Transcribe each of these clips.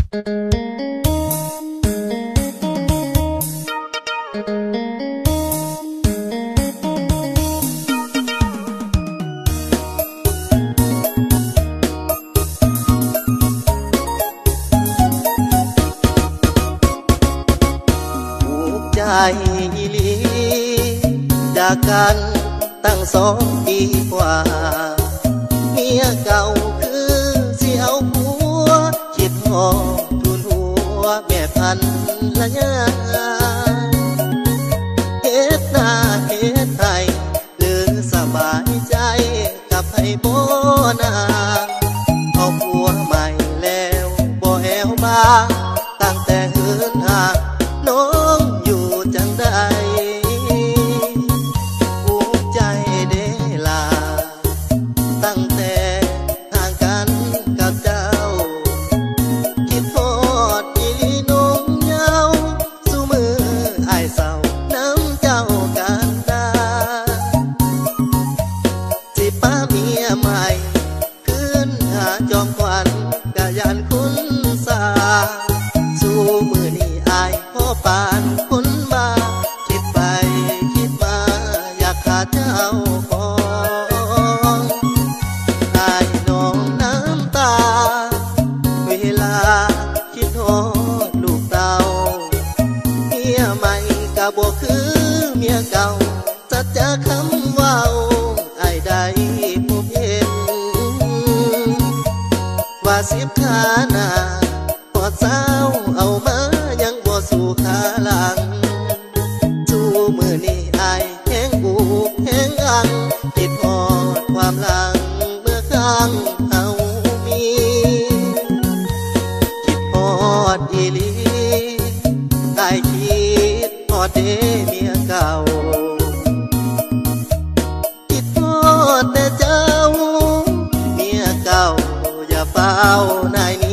อีหลีจากกันตั้ง2 ปีกว่าเมียเก่าคือสิเอาผัวคิดหอดทุนหัวแม่พันละยาเฮ็ดหน้าเฮ็ดไทยหรือสบายใจกับไผบ่นาเอาผัวใหม่แล้วบ่แอวมาตั้งแต่เหินห่างน้องอยู่จังใดภูมิใจเด้ล่ะตั้งแต่ห่างกันกับเจ้าคิดทอดอีหลีน้องเหงาสู่มืออ้ายเศร้าน้ำเจ้ากันดาสิป้าเมียใหม่ขึ้นหาจอมขวัญกะยานคุณสาสู่มือนี้อายพ่อปานคนมาคิดไปคิดมาอยากขาดเจ้าของอายน้องน้ำตาเวลาคิดฮอดลูกเต้าเมียใหม่กะบ่คือเมียเก่าสัจจะคำเว้าอายได้พบเห็นว่า10 ขาหน้าพอสาวเอามายังบ่สู่ขาหลังสู่มือนี้อายแห้งบูบแห้งอังคิดฮอดความหลังเมื่อครั้งเฮามีคิดฮอดอีหลีอายคิดฮอดเด้เมียเก่าคิดฮอดแต่เจ้าเมียเก่าอย่าเฝ้านายนี้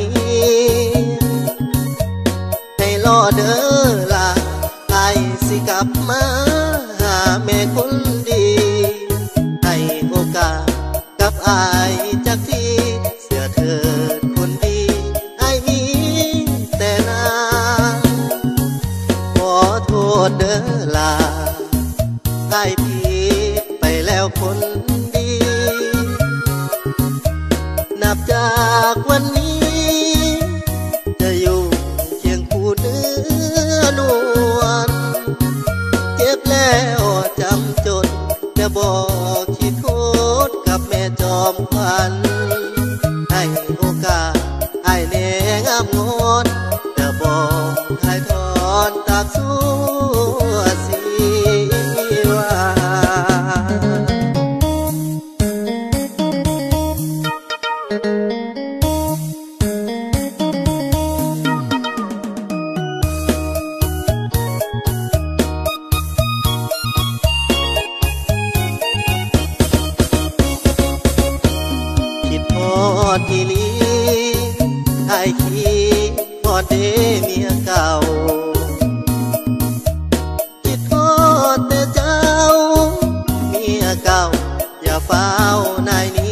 ให้รอเด้อล่ะไอ้สิกลับมาหาแม่คนดีให้โอกาสกับไอ้จักทีเสียเถิดคนดีไอ้มีแต่นาขอโทษเด้อล่ะไอ้ผิดไปแล้วคนดีนับจากวันนี้จะอยู่เคียงคู่เนื้อนวลเจ็บแล้วจำจดแต่บอกคิดโทษกับแม่จอมขวัญให้โอกาสไอ้แนงามงอนแต่บอกให้ถอนตากสู้สีว่า อีหลีไอ้คิดฮอดเด้เมียเก่าคิดฮอดแต่เจ้าเมียเก่าอย่าเฝ้านายนี้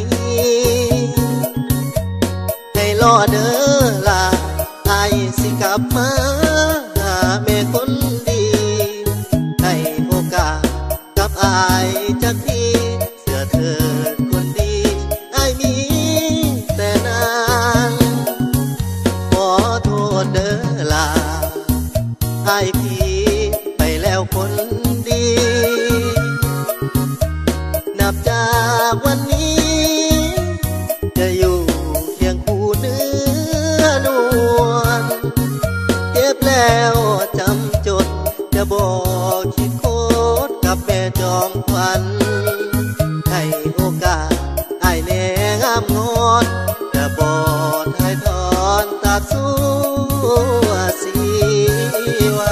ให้รอเด้อล่ะไอ้สิกลับมาหาแม่คนดีให้โอกาสกับไอ้จักทีเสียเถิดคนดีไอ้มีแต่นางขอโทษเด้อล่ะไอ้ผิดไปแล้วคนดีนับจากวันนี้จะอยู่เคียงคู่เนื้อนวลเจ็บแล้วจำจดจะบอกคิดโคตรกับแม่จอมขวัญให้โอกาสไอ้แนงามงอนจะบอกให้ถอนตากสู้สีว่า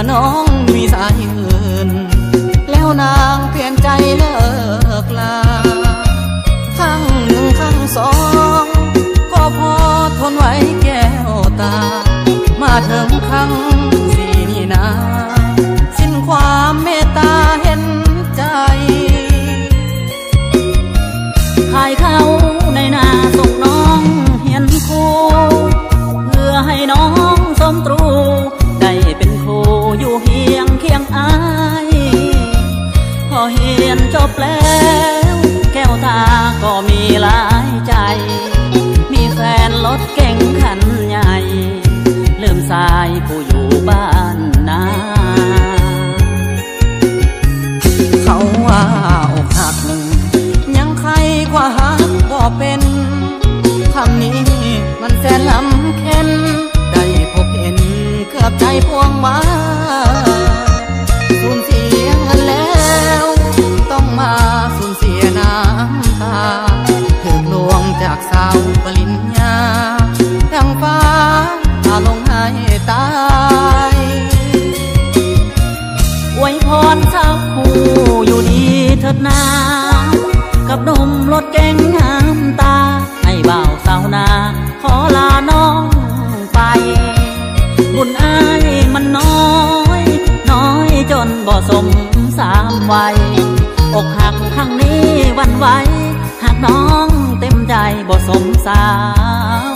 น้องมีสายอื่นแล้วนางเปลี่ยนใจเลิกลาครั้งหนึ่งครั้งสองก็พอทนไว้แก้วตามาถึงครั้งสี่นี่นาสิ้นความเมตตาเห็นใจขายเขาในนาส่งน้องเฮียนครูเพื่อให้น้องสมตรูได้เป็นครูอยู่เฮียงเคียงอายพอเฮียนจบแล้วแก้วตาก็มีหลายใจมีแฟนรถเก๋งคันใหญ่ลืมสายผู้อยู่บ้านนาเขาว่าอกหักยังใครกว่าหักบ่เป็นคำนี้มันแสนลำเค็นได้พบเห็นเกือบใจพวงมาสูญเสียเงินแล้วต้องมาสูญเสียน้ำตาถูกลวงจากสาวปริญญาดังฟ้าพาลงให้ตายอวยพรสาวคู่อยู่ดีเถิดนากับหนุ่มรถเก๋งงามตาให้บ่าวสาวนาขอลาน้องไปบุญอ้ายมันน้อยจนบ่สมสามวัยอกหักครั้งนี้วันไหวหากน้องเต็มใจบ่สมสาว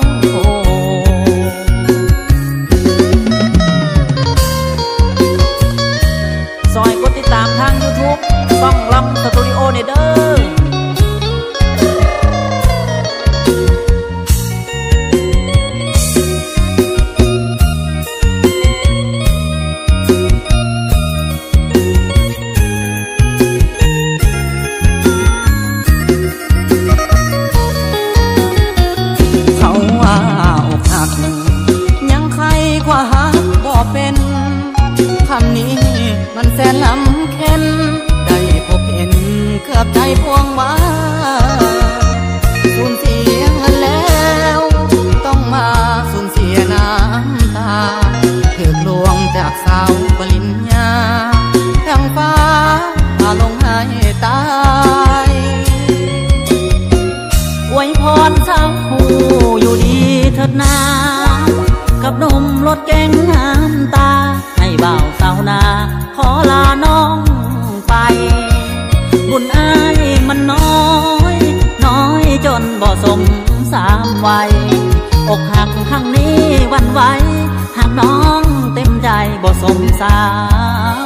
ซอยกดติดตามทาง YouTube ซ่องลำสตูดิโอเนเด้อยังใครกว่าหักบ่เป็นคำนี้มันแสนลำเค็นได้พบเห็นเกือบใจพวงมาสูญเสียเงินแล้วต้องมาสูญเสียน้ำตาถูกลวงจากสาวปริญญาดังฟ้าพาลงให้ตายอวยพรสาวคู่อยู่ดีเถิดนากับหนุ่มรถเก๋งงามตาให้บ่าวสาวนาขอลาน้องไปบุญอ้ายมันน้อยจนบ่สมสามวัยอกหักครั้งนี้วันไหวหากน้องเต็มใจบ่สมสาว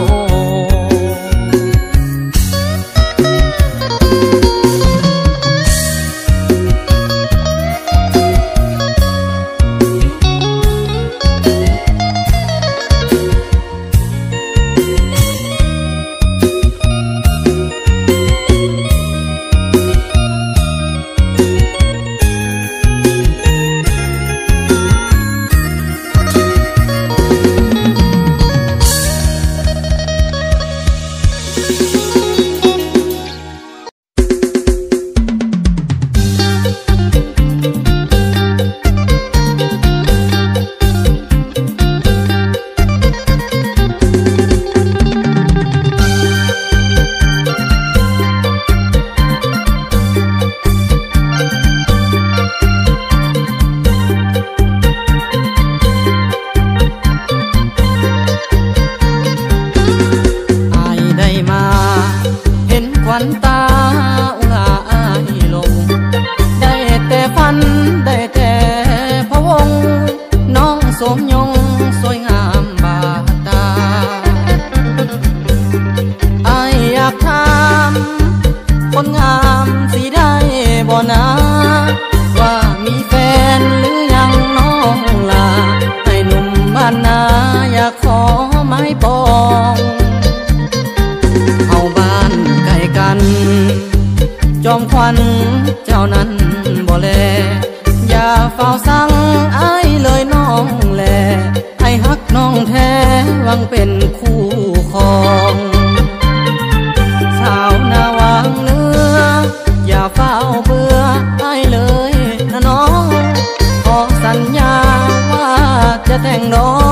จอมควันเจ้านั้นบ่แลอย่าเฝ้าสั่งอ้ายเลยน้องแลให้ฮักน้องแท้หวังเป็นคู่ครองสาวหน้าวางเนื้ออย่าเฝ้าเบื่ออ้ายเลยนะน้องขอสัญญาว่าจะแต่งน้อง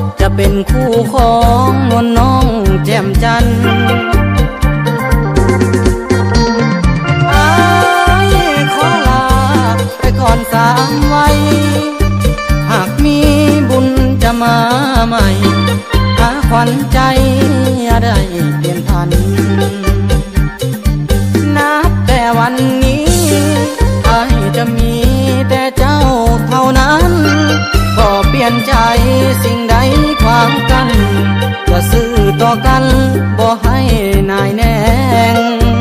จะเป็นคู่ของนวลน้องแจ่มจันทร์อ้ายขอลาไปก่อน3 วัยหากมีบุญจะมาใหม่หาขวัญใจอย่าได้เปลี่ยนพันนับแต่วันนี้อ้ายจะมีแต่เจ้าเท่านั้นก็เปลี่ยนใจสิ่งใดขวางกันจะซื่อต่อกันบ่ให้นายแนง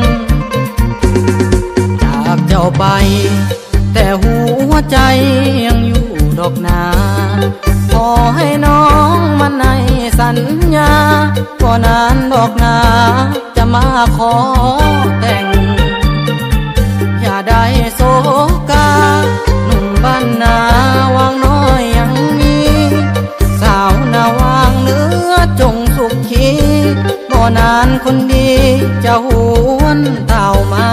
จากเจ้าไปแต่หัวใจยังอยู่ดอกนาขอให้น้องมันในสัญญาก็นานดอกนาจะมาขอแต่งอย่าได้โศกาหนุ่มบ้านนาวางน้อยยังมีสาวนาวางเนื้อจงสุขีบ่นานคนดีจะหวนเต่ามา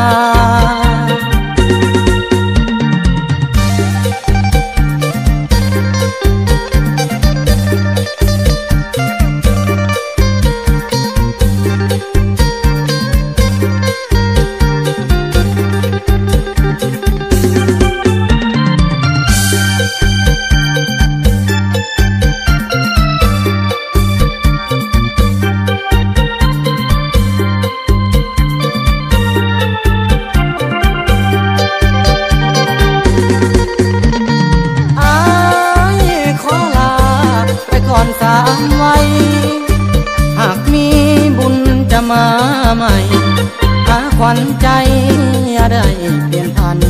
3 วัยหากมีบุญจะมาใหม่หาขวัญใจอย่าได้เปลี่ยนพัน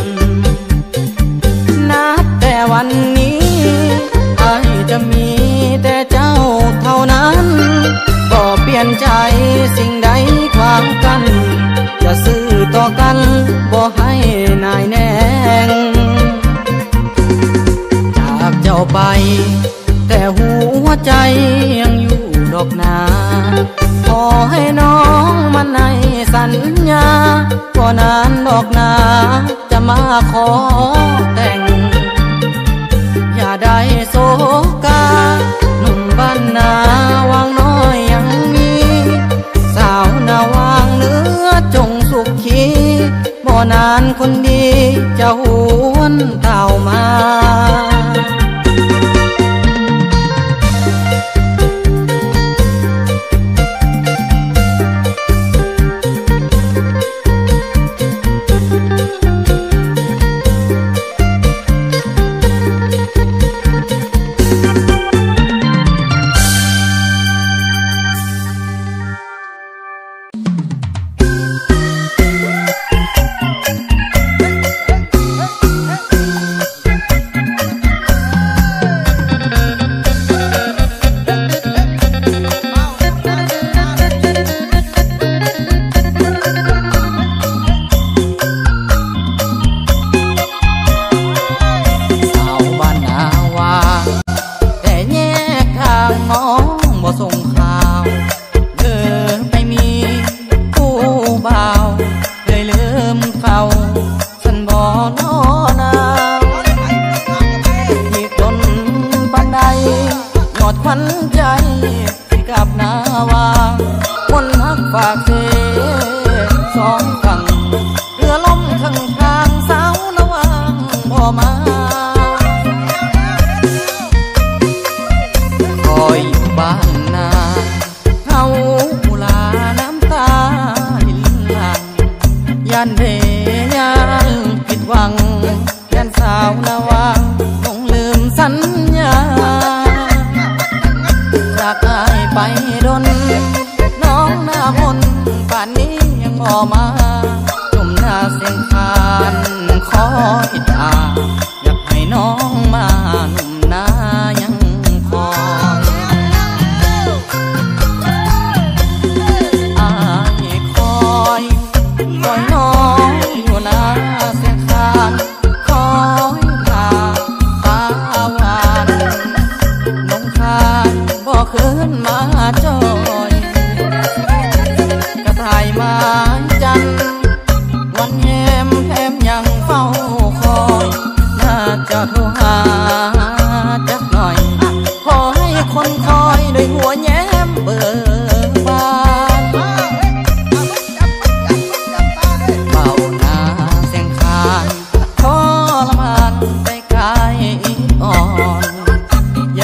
นับแต่วันนี้อ้ายจะมีแต่เจ้าเท่านั้นก็เปลี่ยนใจสิ่งใดขวางกันจะซื่อต่อกันบ่ให้นายแนงจากเจ้าไปแต่หัวใจยังอยู่ดอกนาขอให้น้องมันในสัญญาก็นานดอกนาจะมาขอแต่งอย่าได้โศกาหนุ่มบ้านนาวางน้อยยังมีสาวนาวางเนื้อจงสุขีบ่นานคนดีจะหวนเต่ามาบ่คืนมา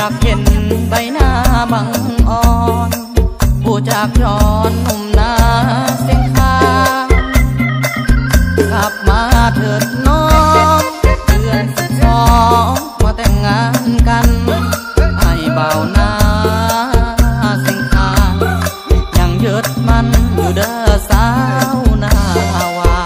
ากเห็นใบหน้าบังอ่อนผู้จากจรหนุ่มนาเสียงคากลับมาเถิดน้องเดือน12มาแต่งงานกันให้บ่าวนาเสียงคายังยึดมันอยู่เด้อสาวนาวา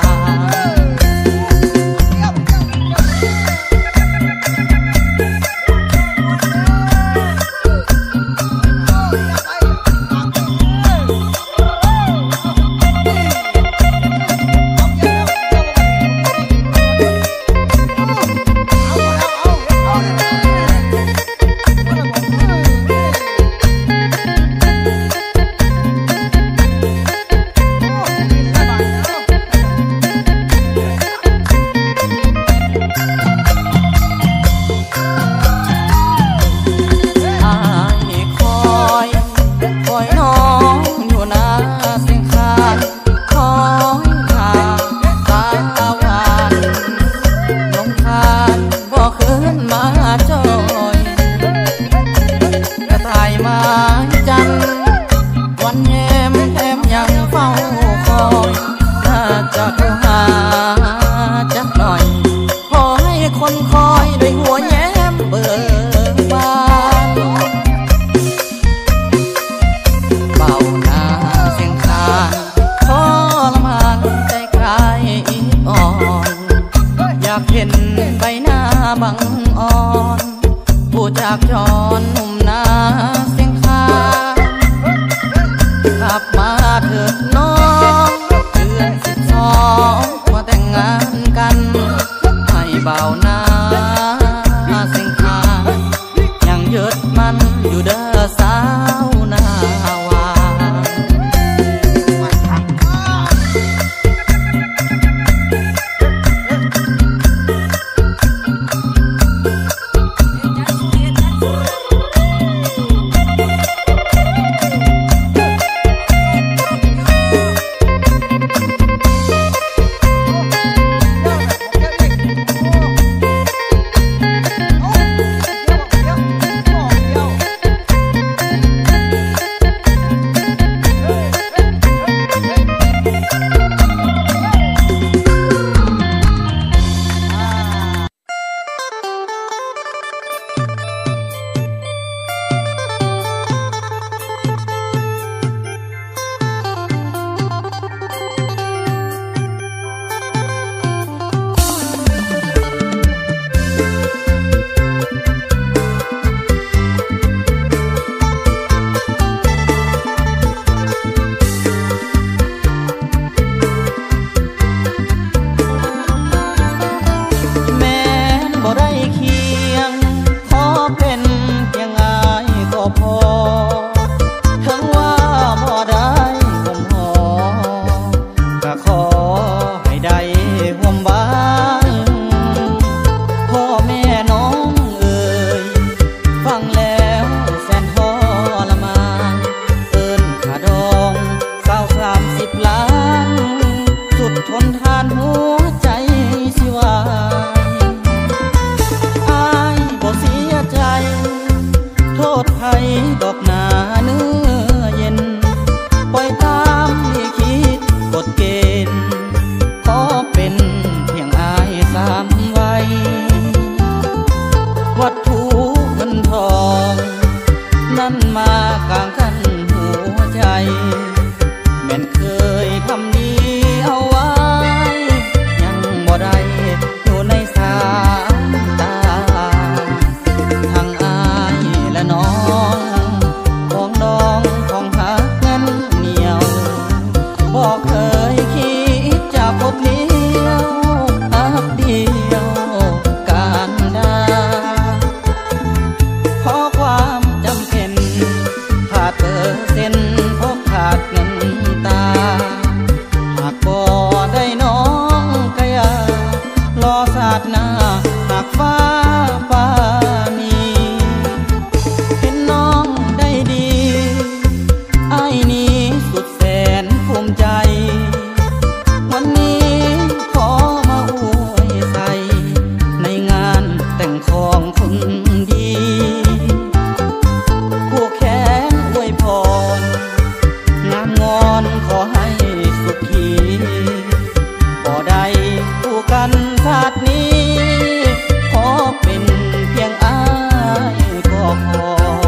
บังอ่อนผู้จากจรหนุ่มนาเสียงคากลับมาเถิดน้องเดือน12มาแต่งงานกันให้บ่าวนาเสียงคายังยึดมันอยู่เด้อสาวนาวาดอกนาเนื้อเย็นปล่อยตามลิขิตกฎเกณฑ์ขอเป็นเพียงอายสามวัยวัตถุเงินทองนั่นมากลางคันหัวใจแม่นเคยทำดีเอาไว้ยังบ่ได้อยู่ในสายตาทั้งอายและน้องพอ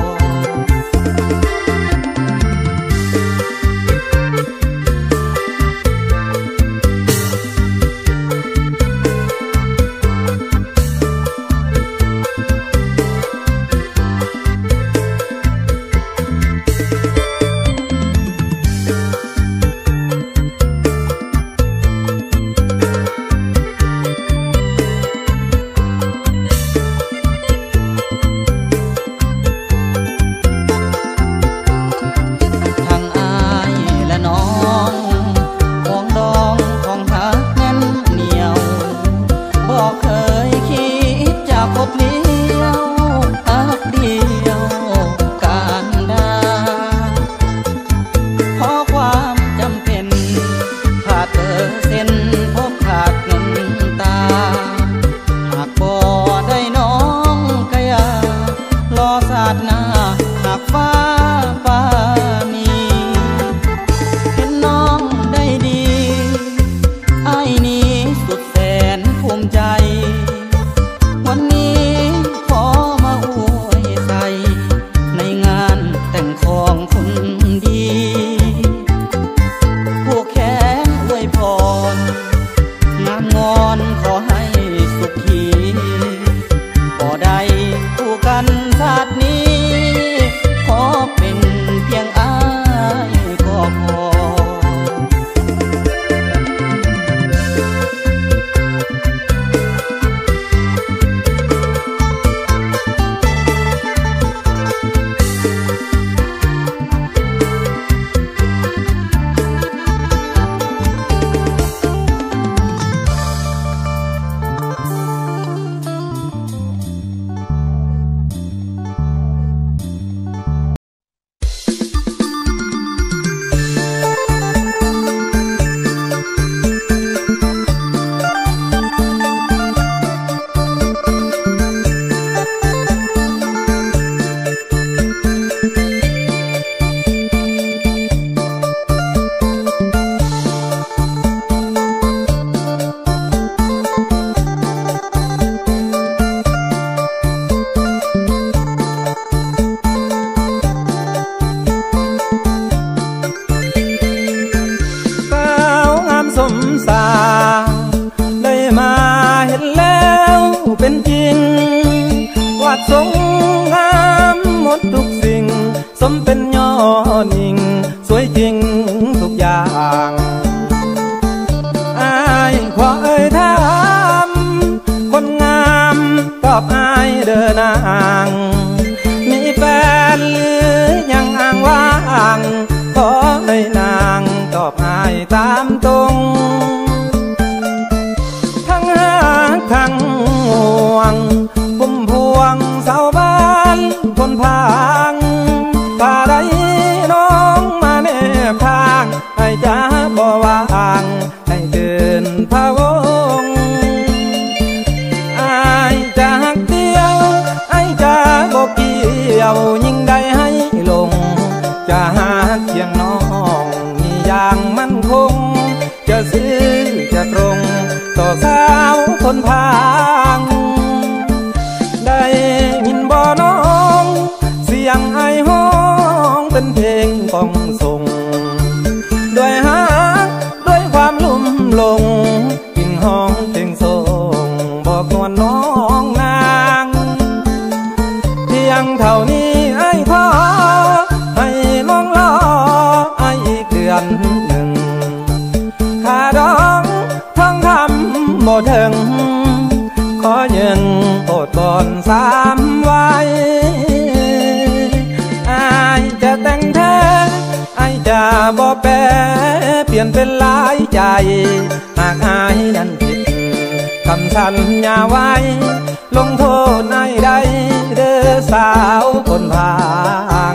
สัญญาไว้ลงโทษนายใดเด้อสาวคนพาล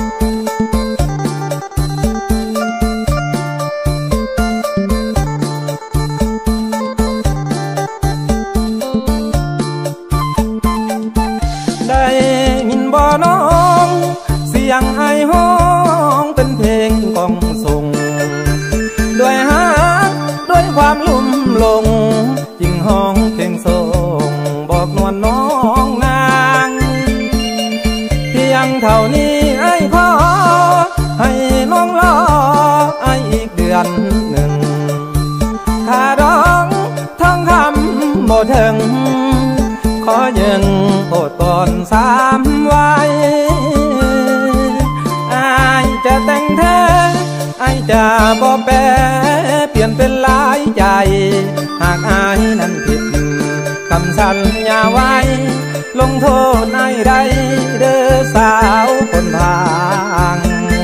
อความลุ่มหลงจึงห้องเพลงส่งบอกนวลน้องนางเพียงเท่านี้ไอ้ขอให้น้องรอไอ้อีกเดือนหนึ่งถ้าร้องท่องคำบ่ถึงขอยืนโอดก่อน3 วันอายจะแต่งแท้อายจะบ่แปรเปลี่ยนเป็นหลายใจหากอายนั้นผิดคำสัญญาไว้ลงโทษอายได้เด้อสาวคนพาง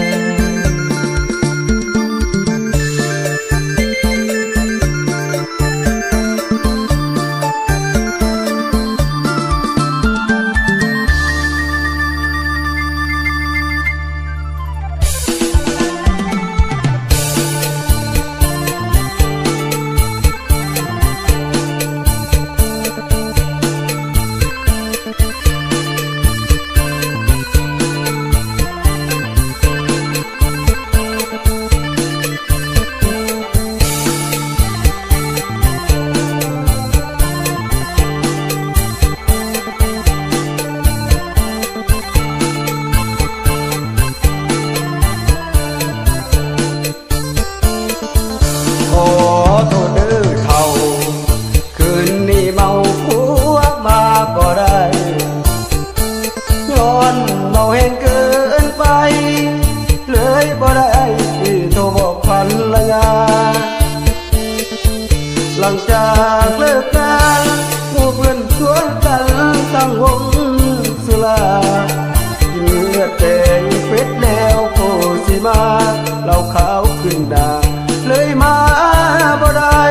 หลังจากเลิกงานหมู่เพื่อนชวนกันตั้งวงสุรากินเลือดแดงเป็ดแล้วโคสิมาเหล้าขาวขึ้นดาเลยมาบ่ได้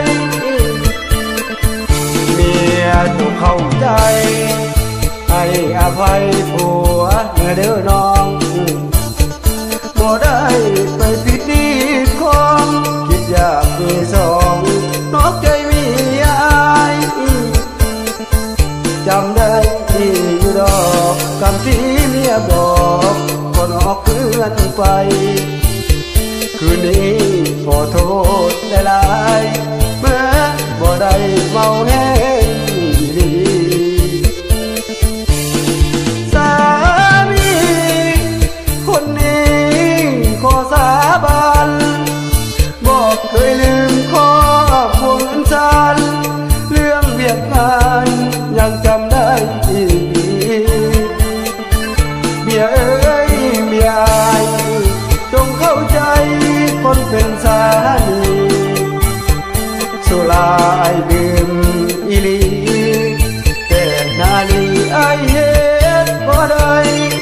เมียถูกเข้าใจให้อภัยผัวเด้อน้องบ่ได้ไปผิดดีของคิดอยากมีสองนอกใจมีอายจำได้ที่อยู่ดอกคำที่เมียบอกก่อนออกเรือนไปคืนนี้ขอโทษได้หลายเมื่อบ่ได้เมาแห้งดีสามีคนนี้ขอสาบานบอกเคยลืมข้อพวงจันเรื่องเวียดงานยังจำได้ดีเมียเอ้ยเมียอายจงเข้าใจคนเป็นสามีสุราไอดื่มอีลีแต่นาลีไอเฮ็ดบ่ได้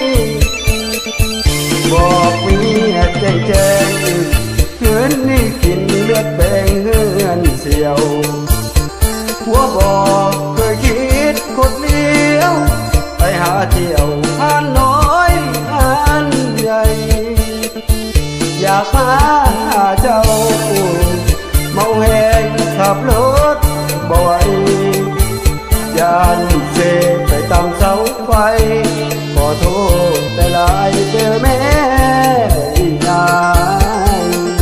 บอกเมียแจ้งคืนนี้กินเลือดแบ่งเฮือนเสียวหัวบอกเคยคิดกดเลี้ยวไปหาเที่ยวผ่านน้อยผ่านใหญ่อยากหาเจ้าเมาแหงขับรถบ่อยยานเสไปตามเสาไฟขอโทษได้หลายเด้อแม่ยาย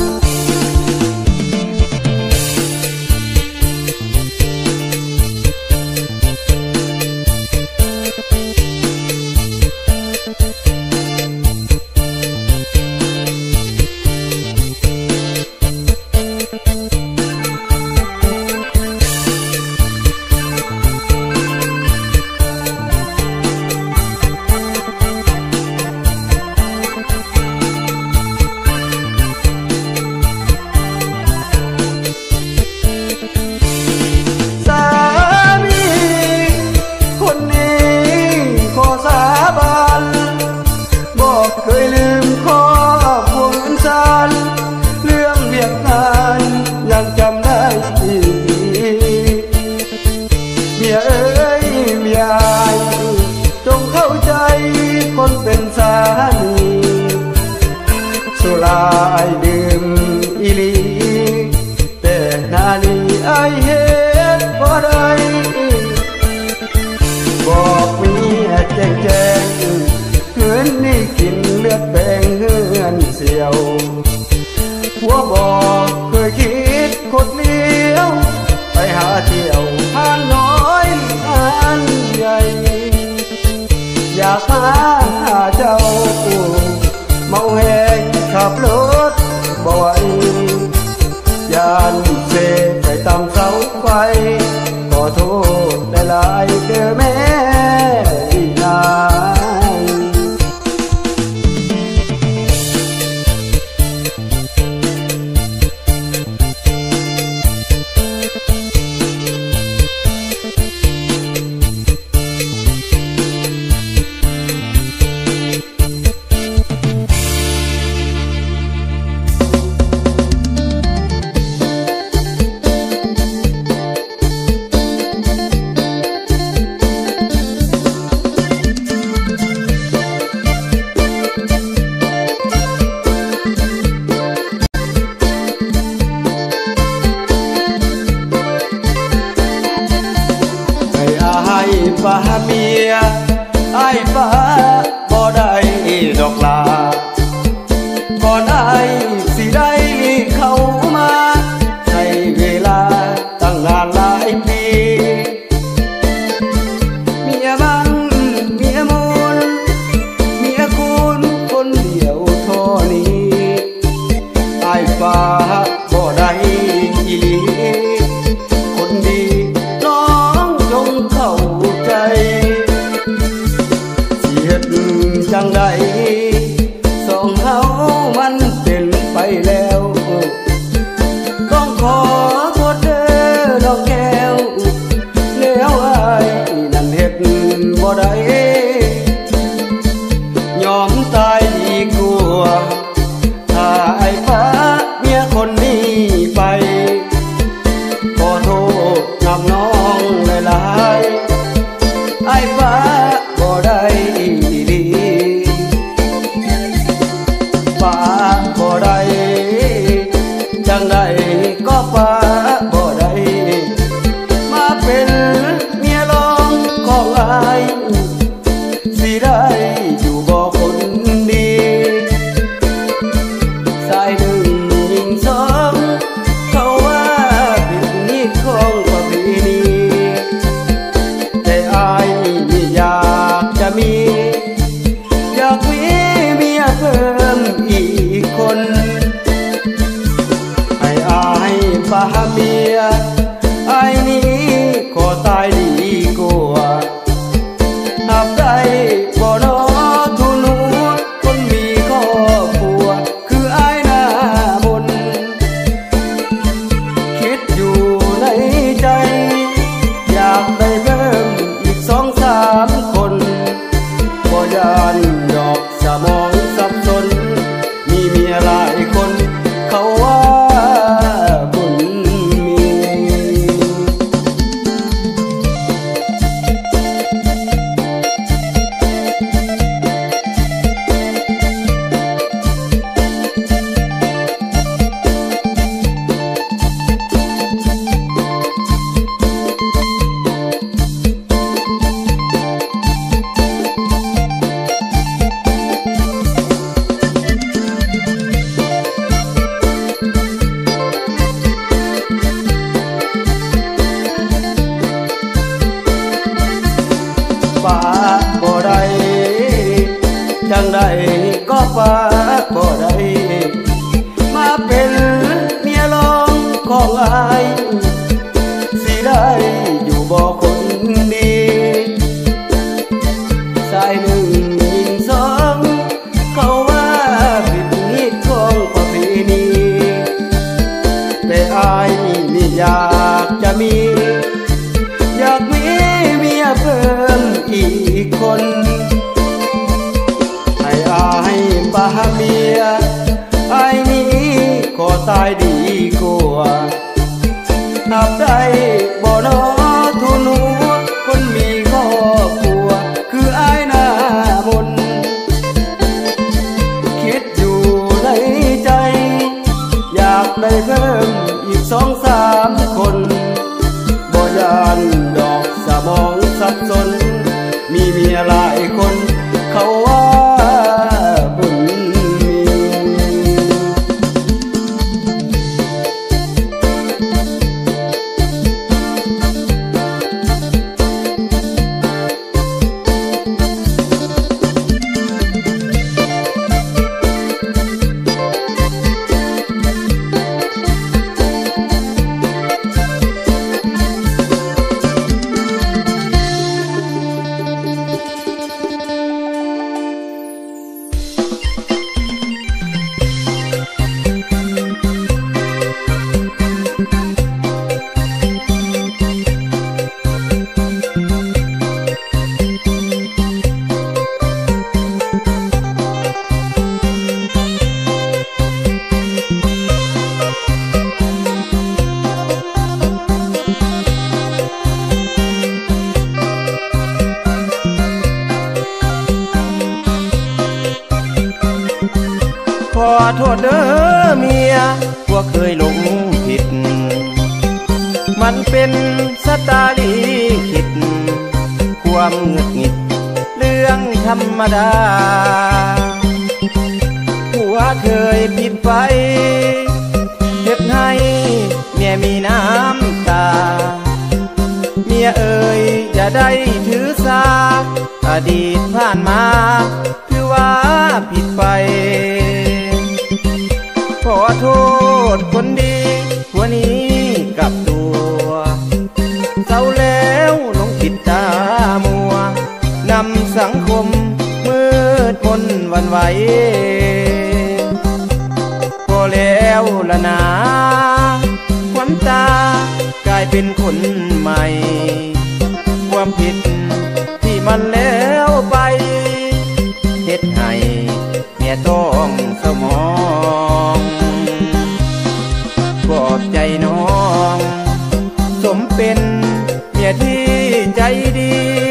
เคยลืมข้อพวงจันเรื่องเวียดงานยังจำได้ดีเมียเอ้ยเมียอายจงเข้าใจคนเป็นสามีสุราไอดื่มอีลีแต่นาลีไอเฮ็ดบ่ได้บอกเมียแจ้งคืนนี้กินเลือดแบ่งเฮือนเสียวหัวบอกเคยคิดกดเลี้ยวป้าเมียไอ้ป้าบ่ได้ดอกลาก่อนไอ้สิได้เข้ามาใช้เวลาตั้งนานหลายปีเมียบังเมียมูลเมียคุณคนเดียวเท่านี้ไอ้ป้าบ่ได้อีหลีคนดีน้องจงเข้าใจสิเฮ็ดจังใดสองเฮามันเป็นไปแล้วต้องขอโทษเด้อน้องแก้วแล้วอ้ายนั่นเฮ็ดบ่ได้ยอมตายดีกว่าถ้าไอ้ป้าเมียคนนี้ไปขอโทษนำน้องหลายๆไอ้ป้าบ่ได้ดีป้าบ่ได้จังใดก็ป้าบ่ได้มาเป็นเมียรองของอ้ายสิได้อยู่บ่คนดีสายหนึ่งยิงสองเขาว่าผิดนิดของประเพณีแต่อ้ายนี่อยากจะมีอยากมีเมียเพิ่มอีกคนให้อ้ายป้าเมียไอ้นี้ขอตายดีกว่าหับได้บ่น้อทุนหัวคนมีครอบครัวคืออ้ายหน้ามนคิดอยู่ในใจอยากได้เพิ่มอีก2-3 คนบ่ยานดอกสมองสับสนมีเมียหลายคนเขาว่าบุญมีป้าบ่ได้จังใดก็ป้าบ่ได้มาเป็นเมียรองของอ้ายสิได้อยู่บ่คนดีสายหนึ่งยิงสองเขาว่าผิดนิดของประเพณีแต่อ้ายนี่อยากจะมีอยากมีเมียเพิ่มอีกคนให้อ้ายป้าเมียไอ้นี้ขอตายดีกว่านับได้บ่น้อทุนหัวคนมีครอบครัวคืออ้ายหน้ามนคิดอยู่ในใจอยากได้เพิ่มอีก2-3 คนบ่ยานดอกสมองสับสนมีเมียหลายคนเขาว่าบุญมีขอโทษเด้อเมียพวกเคยหลงผิดมันเป็นสตาลีคิดควความหงุดหงิดเรื่องธรรมดาผัวเคยผิดไปเฮ็ดให้เมียมีน้ำตาเมียเอ่ยอย่าได้ถือสาอดีตผ่านมาถือว่าผิดไปขอโทษคนดีหัวนี้กับตัวเศร้าแล้วลงผิดตามัวนำสังคมมืดมนวันไหวพอแล้วละนาขวัญตากลายเป็นคนใหม่ความผิดที่มันแล้วไปเฮ็ดให้เมียต้องเศร้าหมองปลอบใจน้องสมเป็นเมียที่ใจดี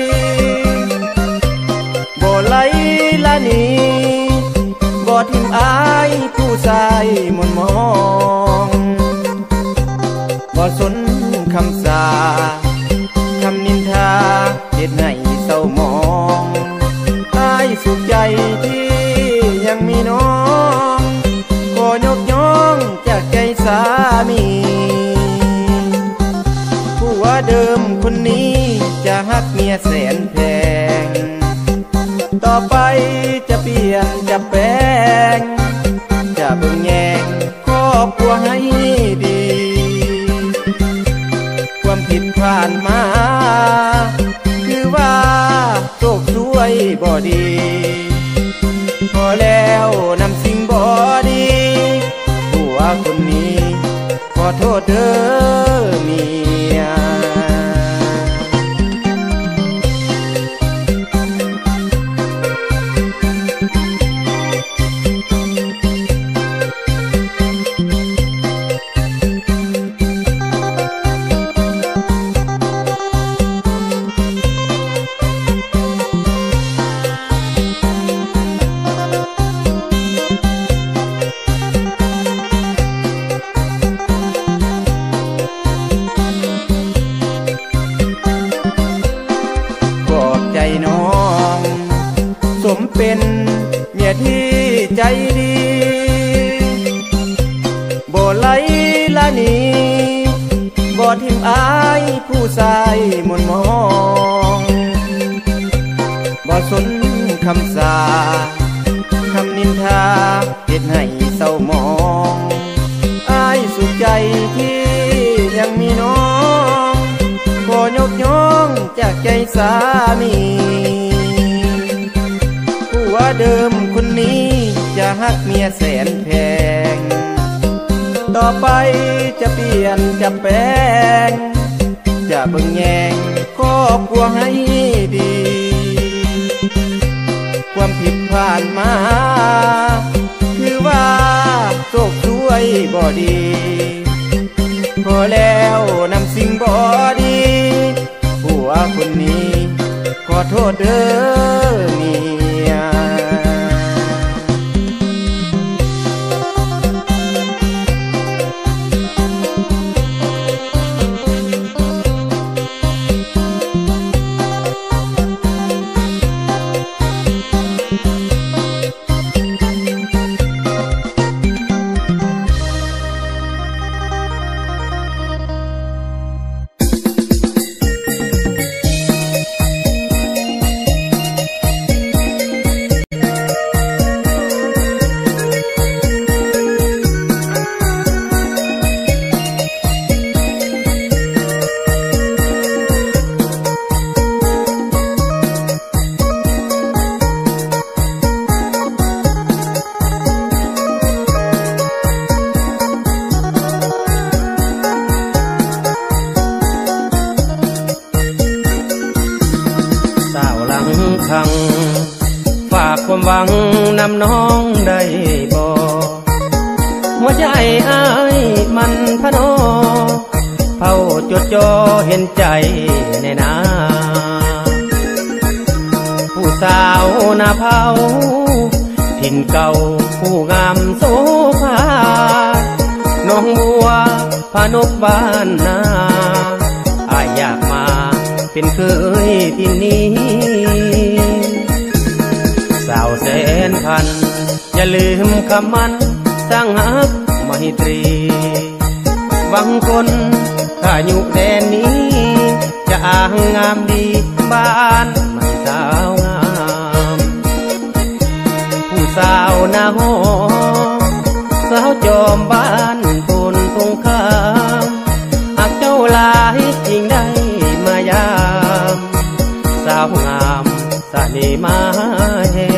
บ่ไหลละหนีบ่ทิ้งอายผู้ชายมนมองบ่สนคำสาคำนินทาเฮ็ดให้เศร้าหมองอายสุขใจที่ยังมีน้องขอยกย่องจากใจสามีผู้ว่าเดิมคนนี้จะฮักเมียแสนแพงต่อไปจะเปลี่ยนจะแปลงจะเบิ่งแยงครอบครัวให้ดีความผิดผ่านมาคือว่าโชคช่วยบ่ดีพอแล้วนำสิ่งบ่ดีผัวคนนี้ขอโทษเด้อเมียสมเป็นเมียที่ใจดีบ่ไหลละหนีบ่ทิมอายผู้ชายมนมองบ่สนคำสาคำนินทาเฮ็ดให้เศร้าหมองอายสุขใจที่ยังมีน้องขอยกย่องจากใจสามีว่าเดิมคนนี้จะฮักเมียแสนแพงต่อไปจะเปลี่ยนจะแปลงจะเบิ่งแยงครอบครัวให้ดีความผิดผ่านมาคือว่าโชคช่วยบ่ดีพอแล้วนำสิ่งบ่ดีผัวคนนี้ขอโทษเด้อเมียฝากความหวังนำน้องได้บ่หัวใจอ้ายมันพะโนเฝ้าจดจ่อเห็นใจในนาผู้สาวนาเผาถิ่นเก่าผู้งามโสภาน้องบัวพานกบ้านนาอ้ายอยากมาเป็นเคยที่นี้สาวแสนพันอย่าลืมคำมันสร้างฮักไมตรีหวังคนข้าอยู่แดนนี้จะอ้างงามดีบ้านไม่สาวงามผู้สาวหน้าหอมสาวจอมบ้านบนตรงข้ามหากเจ้าลายจริงได้มายามสาวงามสะนีมาแห่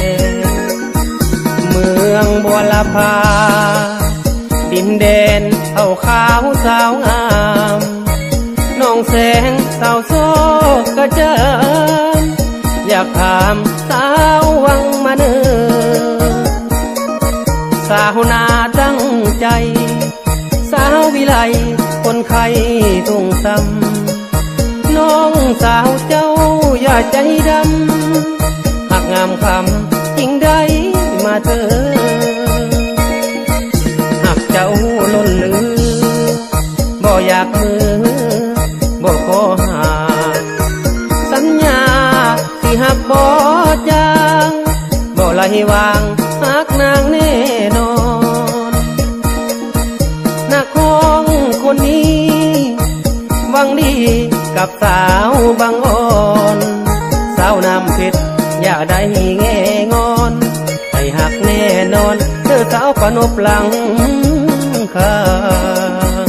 เมืองบัวลาภาดินแดนเอาขาวสาวงามน้องแสงสาวโซกระเจิญอยากถามสาววังมาเนื้อสาวนาตั้งใจสาววิไลคนไข้ตรงซ้ำน้องสาวเจ้าอย่าใจดำหากงามคำจริงได้มาเธอหากเจ้าล้นลือบ่อยากมือบ่ขอหาสัญญาที่หักบ่จางบ่ไหลวางหักนางแน่นอนนักของคนนี้หวังดีกับสาวบางอ่อนสาวน้ำเพชรอย่าได้แง่งอนให้หักแน่นอนเธอสาวปนบหลังข้าง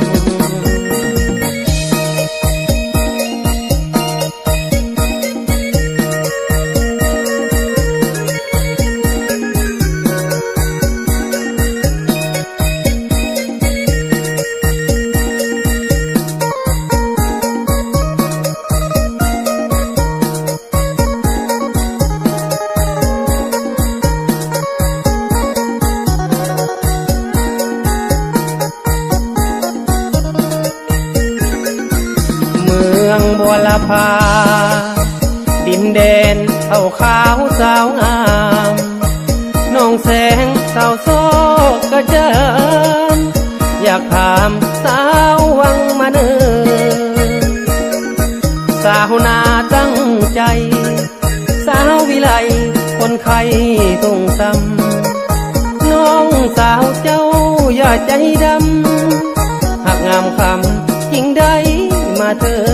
บัวลาภาดินแดนเอาขาวสาวงามน้องแสงสาวโซกระเจิญอยากถามสาววังมาเนื้อสาวนาตั้งใจสาววิไลคนไข้ตรงซ้ำน้องสาวเจ้าอย่าใจดำหากงามคำจริงได้มาเธอ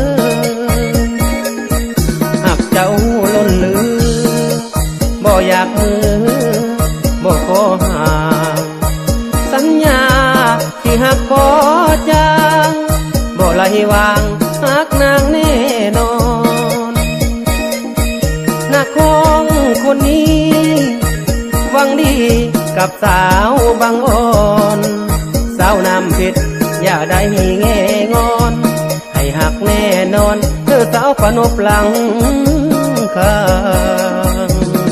หากเจ้าล้นลือบ่อยากมือบ่ขอหาสัญญาที่หักบ่จางบ่ไหลวางหักนางแน่นอนนักของคนนี้หวังดีกับสาวบางอ่อนสาวน้ำเพชรอย่าได้แง่งอนให้หักแน่นอนเธอสาวปนบหลังข้าง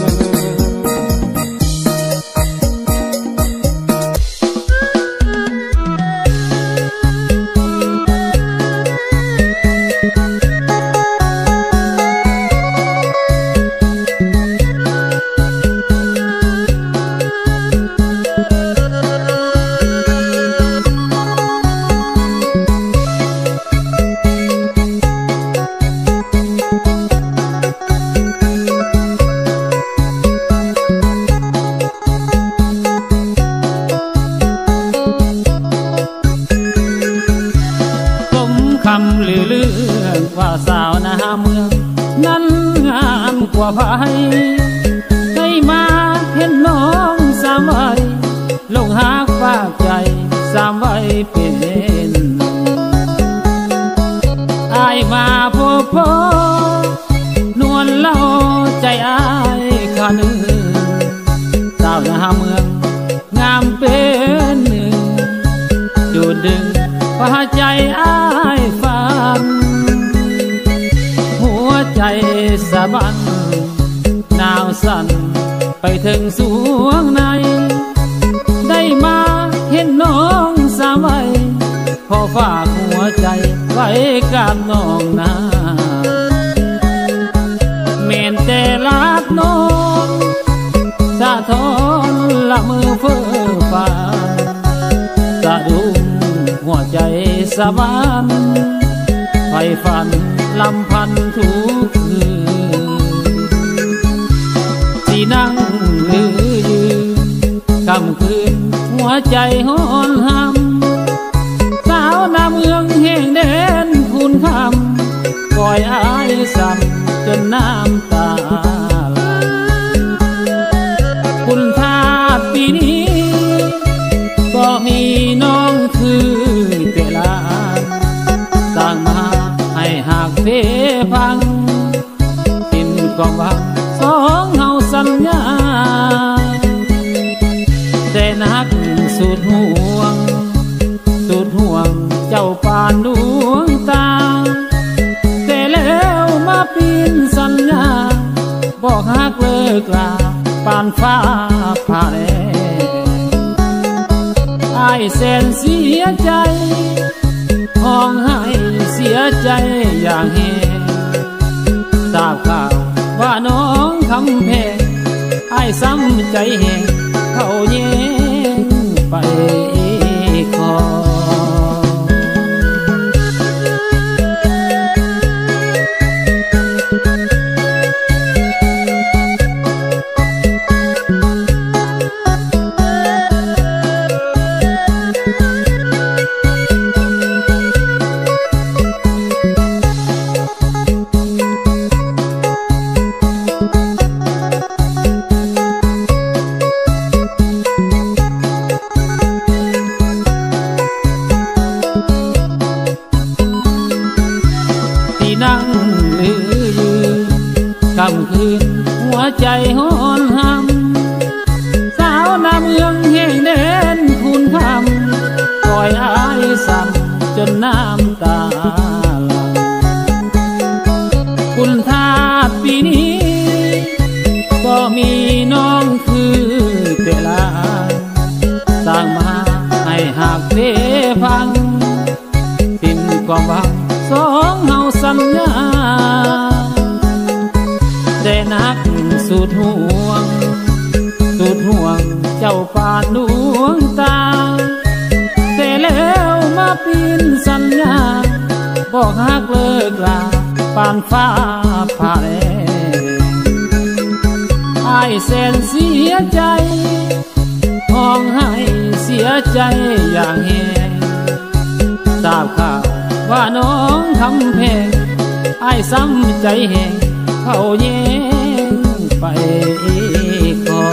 ว่าสาวหน้าเมืองนั้นงามกว่าไผให้มาเห็นน้องสามวัยลงหากฝากใจสามวัยเป็นอายมาพบพ่อนวลเล่าใจอายข้าหนึ่งสาวหน้าเมืองงามเป็นหนึ่งดูดดึงพาใจอายฝันใจสะบันหนาวสั่นไปถึงสวงในได้มาเห็นน้องสามวัยพอฝากหัวใจไว้กับน้องนาเมนแต่รักน้องสะท้อนละมือเฟ้อฟ้าสะดุ้งหัวใจสะบันไฟฝันลำพันทุกคืนที่นั่งหรือยืนค่ำคืนหัวใจห้อนห้ำสาวนาเมืองแห่งแดนคุณคำปล่อยอายซ้ำจนน้ำตาไหลคุณทาสปีนี้ก็มีน้องคือเตลาต่างมาให้หากเพพังกินความหวังสองเฮาสัญญาแต่นักสุดห่วงเจ้าปานดวงตาแต่แล้วมาปีนสัญญาบอกฮักเลิกลาปานฟ้าผ่าแลอายแสนเสียใจห้องให้เสียใจอย่างแหงทราบข่าวว่าน้องคำแพงอายซ้ำใจแหงเขาแย่งไปขอนั่งหรือยืนค่ำคืนหัวใจห้อนห้ำสาวนาเมืองแห่งแดนคุณคำปล่อยอายซ้ำจนน้ำตาไหลคุณทาสปีนี้ก็มีน้องคือเตลาต่างมาให้หากเพพังสิ้นความหวังสองเฮาสัญญาแต่นักสุดห่วงเจ้าปานดวงตาแต่แล้วมาปีนสัญญาบอกฮักเลิกลาปานฟ้าผ่าแลอายแสนเสียใจห้องให้เสียใจอย่างแหงทราบข่าวว่าน้องคำแพงอายซ้ำใจแหงเขาแย่งไปก่อน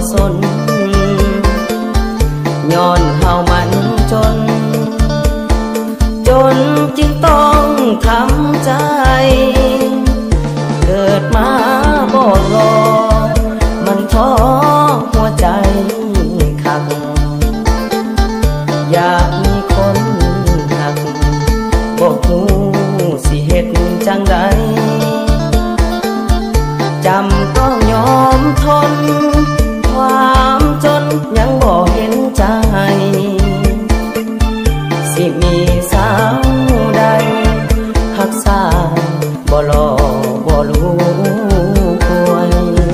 สนย้อนเฮามันจนจึงต้องทำใจเกิดมาบ่รอมันท้อหัวใจขังอยากมีคนหักบอกหูสิเฮ็ดจังใดจำต้องยอมทนความจนยังบ่เห็นใจสิมีสาวใดหักษาบ่รอบ่รู้ป่วย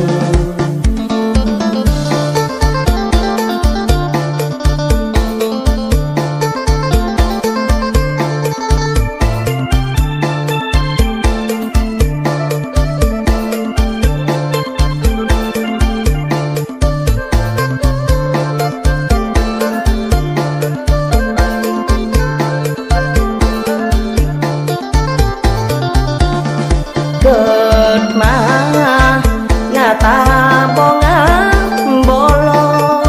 เกิดมาหน้าตาบ่งามบ่หล่อ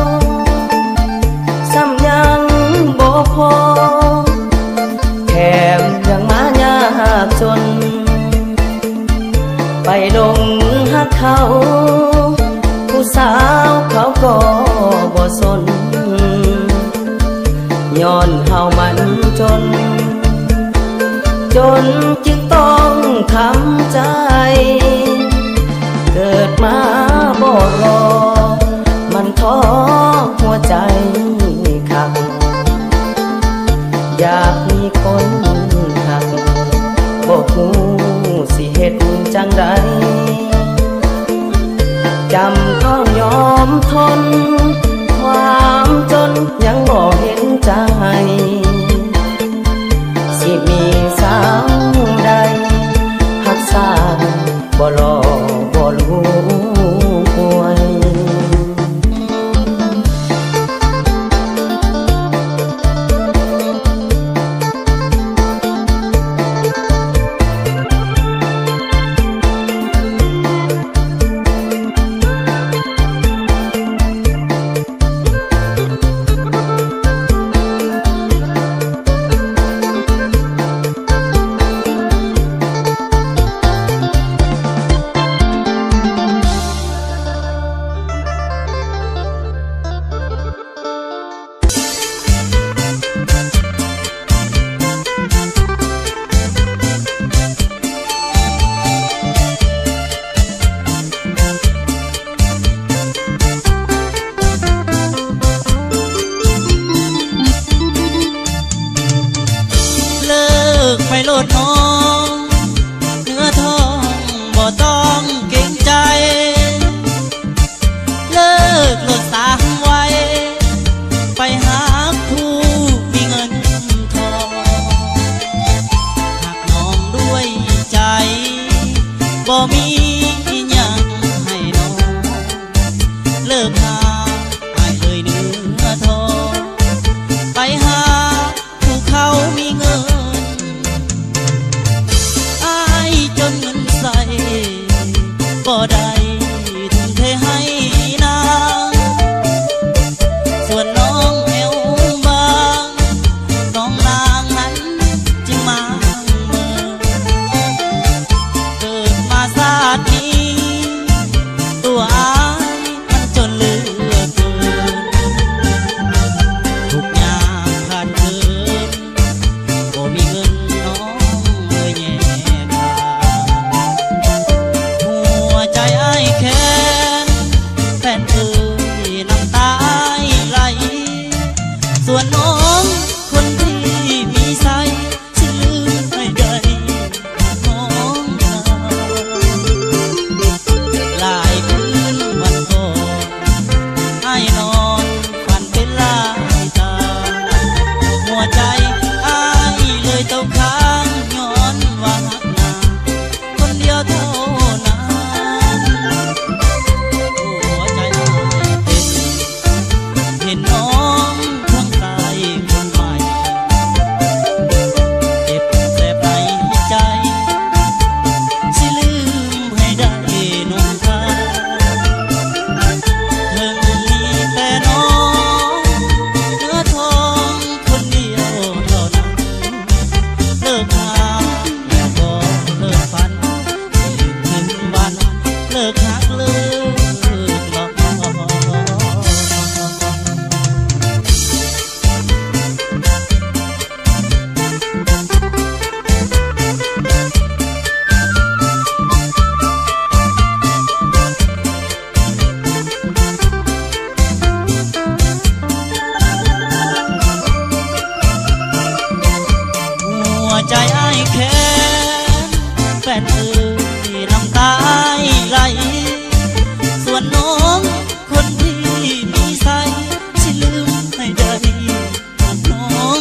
ซ้ำยังบ่พอแถมยังมายากจนไปลงหักเขาผู้สาวเขาก็บ่สนย้อนเฮามันจนจึงต้องทำใจเกิดมาบ่รอมันท้อหัวใจขังอยากมีคนหักบอกหูสิเฮ็ดจังใดจำต้องยอมทนความจนยังบ่เห็นใจสิมีสาวใดหักษาบ่รอบ่รู้ป่วยไปโลดน้องเนื้อทองบ่ต้องเกรงใจเลิกโลดสามไว้ไปหาผู้มีเงินทองหักน้องด้วยใจบ่มีหยังให้น้องเลิกหาไอ้เลยเนื้อทองไปหาผู้เขามีเงินเงินใส่บ่ได้ทุ่มเทให้นางส่วนน้องเอวบางน้องนางนั้นจึงมาเมื่อเกิดมาชาตินี้ตัวอายมันจนเหลือเกินทุกอย่างขาดเกินบ่มีเงินน้องเลยแย่ใจอายลิกหาแล้วก็เลิกฝันถึงวันเลิกหักเลิกหลอกใจอ้ายแค้นแฟนเอ่ยน้ำตาไหลส่วนน้องคนที่มีใสสิลืมให้ได้น้อง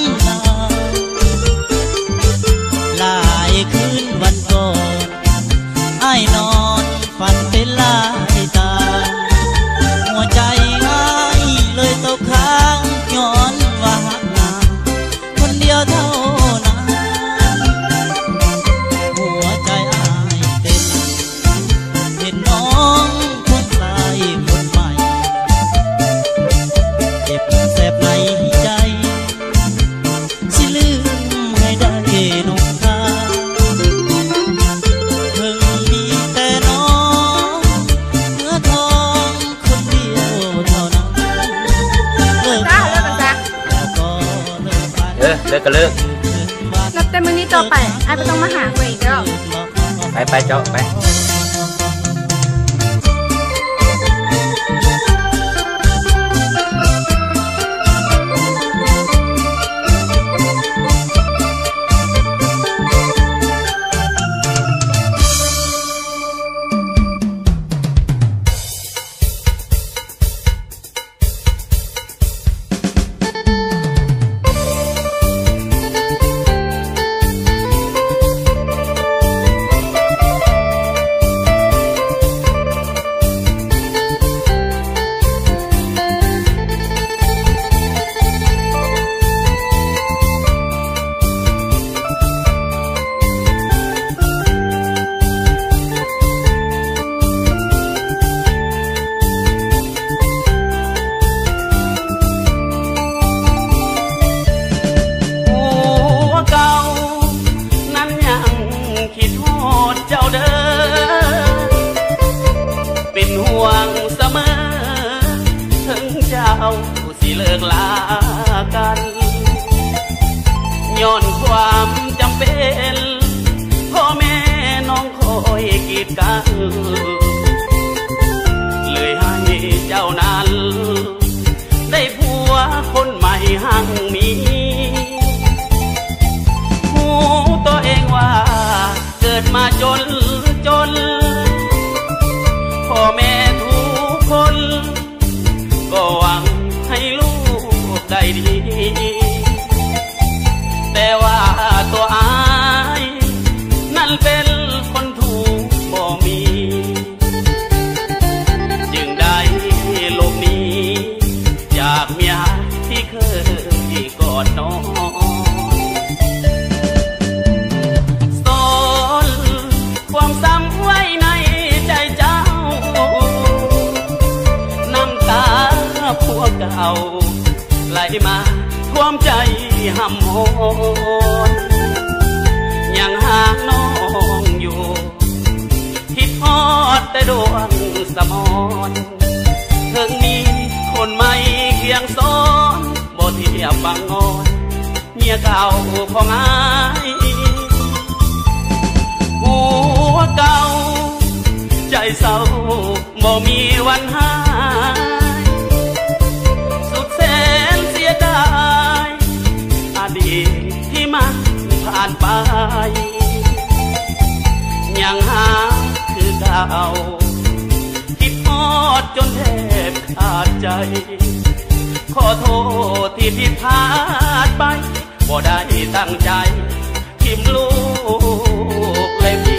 หลายคืนวันก่อนอ้ายนอนฝันเป็นลายตาหัวใจอ้ายเลยตกค้างย้อนว่าหักนางคนเดียวเท่านั้นเลิกก็เลิกนับแต่มื้อนี้ต่อไปไอ้ไม่ต้องมาหากูอีกแล้วไปเจ้าไปสิเลิกลากันย้อนความจำเป็นพ่อแม่น้องคอยกีดกันเลยให้เจ้านั้นได้ผัวคนใหม่หั่งมีหูตัวเองว่าเกิดมาจนพ่อแม่ทุกคนก็หวังให้ลูกได้ดีแต่ว่าตัวอายนั่นเป็นคนถูกบ่มีจึงได้หลบหนีจากเมียที่เคยกอดน้องซ่อนความซ้ำไว้ในใจเจ้าน้ำตาผัวเก่าไหลมาท่วมใจห่ำหอนยังหาน้องอยู่คิดฮอดแต่ดวงสมรถึงมีคนใหม่เคียงซ้อนบ่เทียบฟังงอนเมียเก่าของอายหัวเก่าใจเศร้าบ่มีวันหายสุดแสนเสียดายอดีตที่มันผ่านไปยังหาคือเก่าคิดฮอดจนแทบขาดใจขอโทษที่ผิดพลาดไปบ่ได้ตั้งใจทิ่มลูกเลยพี่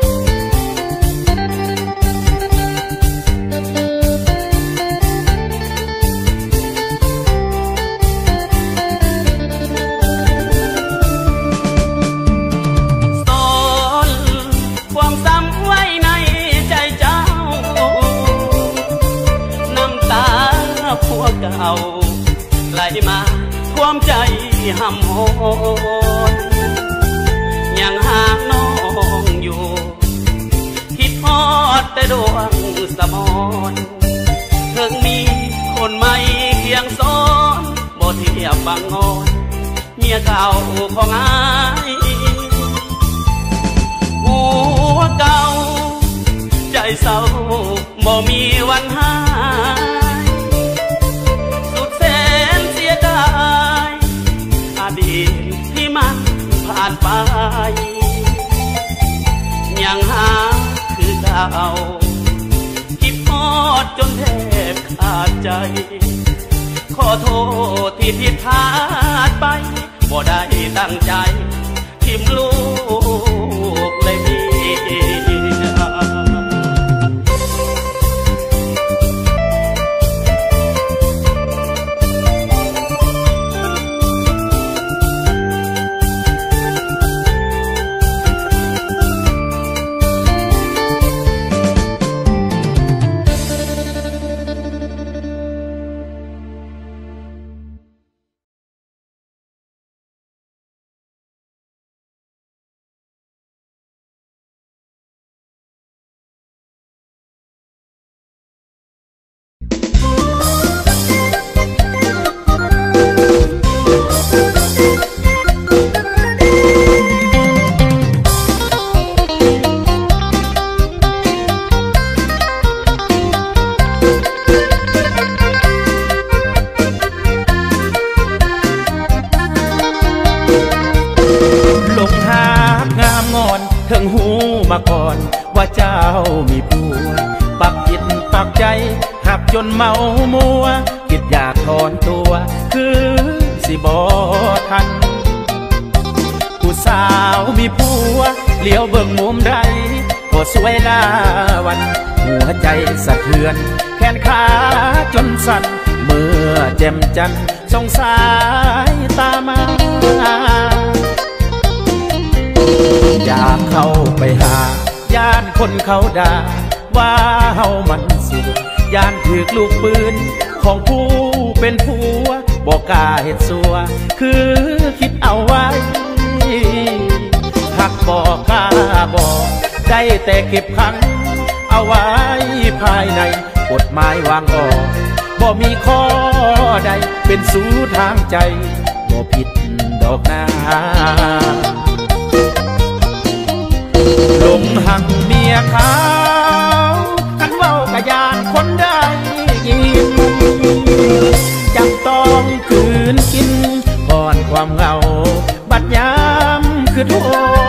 เวเก่าไหลมาความใจห้ำโหดยังหากน้องอยู่คิดฮอดแต่ดวงสมรเพิ่งมีคนใหม่เคียงซ้อนบ่เทียบบางงอนเมียเก่าของอายหัวเก่าใจเศร้าบ่มีวันหายสุดแสนเสียดายอดีตที่มันผ่านไปยังหาคือเก่าคิดฮอดจนแทบขาดใจขอโทษที่ผิดพลาดไปบ่ได้ตั้งใจทิ่มลูกเลยพี่ถึงหูมาก่อนว่าเจ้ามีผัวปักจิตปักใจหักจนเมามัวคิดอยากถอนตัวคือสิบ่ทันผู้สาวมีผัวเลี้ยวเบิ่งมุมใดก็สวยลาวันหัวใจสะเทือนแขนขาจนสั่นเมื่อแจ่มจันทร์ส่องสายตามาอยากเข้าไปหาย่านคนเขาด่าว่าเฮามันสัวย่านถือลูกปืนของผู้เป็นผัวบอกกล้าเฮ็ดสัวคือคิดเอาไว้หักบอกกล้าบอกได้แต่เก็บขังเอาไว้ภายในกฎหมายวางออกบ่มีข้อใดเป็นสู้ทางใจบ่ผิดดอกนาหลงหักเมียเขาคันเว้ากะยานคนได้ยินจำต้องคืนกินก่อนความเหงาบัดยามคือโท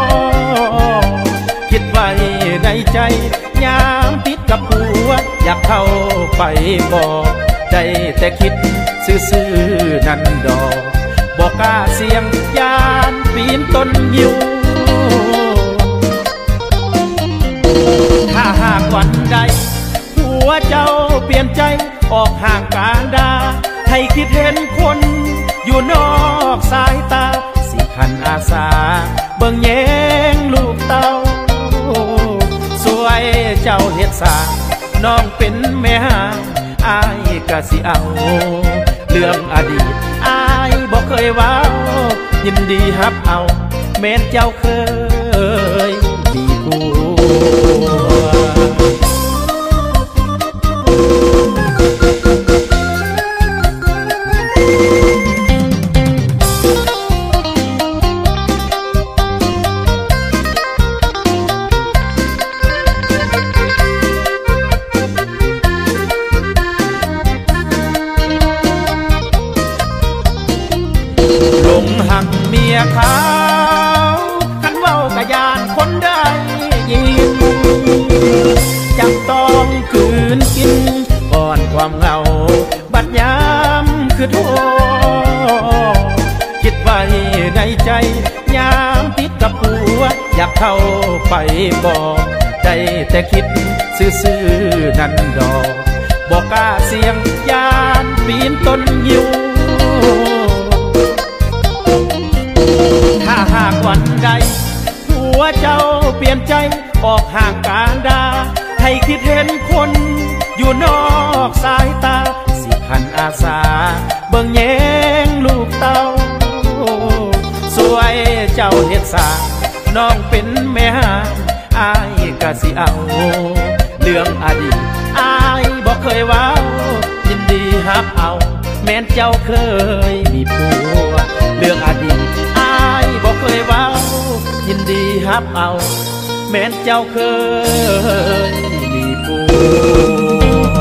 คิดไว้ในใจยามติดกับผัวอยากเข้าไปบอกได้แต่คิดซื่อๆนั่นดอกบอกกล้าเสียงยานปีนต้นยิวถ้าหากวันใดหัวเจ้าเปลี่ยนใจออกห่างการดาให้คิดเห็นคนอยู่นอกสายตาสิขันอาสาเบิ่งแยงลูกเต้าสวยเจ้าเฮ็ดสาน้องเป็นแม่ห่างอายกะสิเอาเรื่องอดีตอายบอกเคยว่ายินดีฮับเอาแม้นเจ้าเคยมีผัวหักเมียเขาคันเว้ากะยานคนได้ยินจำต้องคืนกินก่อนความเหงาบัดยามคือโทคิดไว้ในใจยามติดกับผัวอยากเข้าไปบอกได้แต่คิดซื่อๆนั่นดอกบอกกล้าเสียงยานปีนต้นยิวถ้าหากวันใดหัวเจ้าเปลี่ยนใจออกห่างการดาให้คิดเห็นคนอยู่นอกสายตาสิขันอาสาเบิ่งแยงลูกเต้าสวยเจ้าเฮ็ดสาน้องเป็นแม่หางอายก็สิเอาเรื่องอดีตอายบ่เคยเว้ายินดีรับเอาแม้นเจ้าเคยมีผัวเรื่องอดีตอายบ่เคยเว้ายินดีรับเอาแม้นเจ้าเคยมีผัว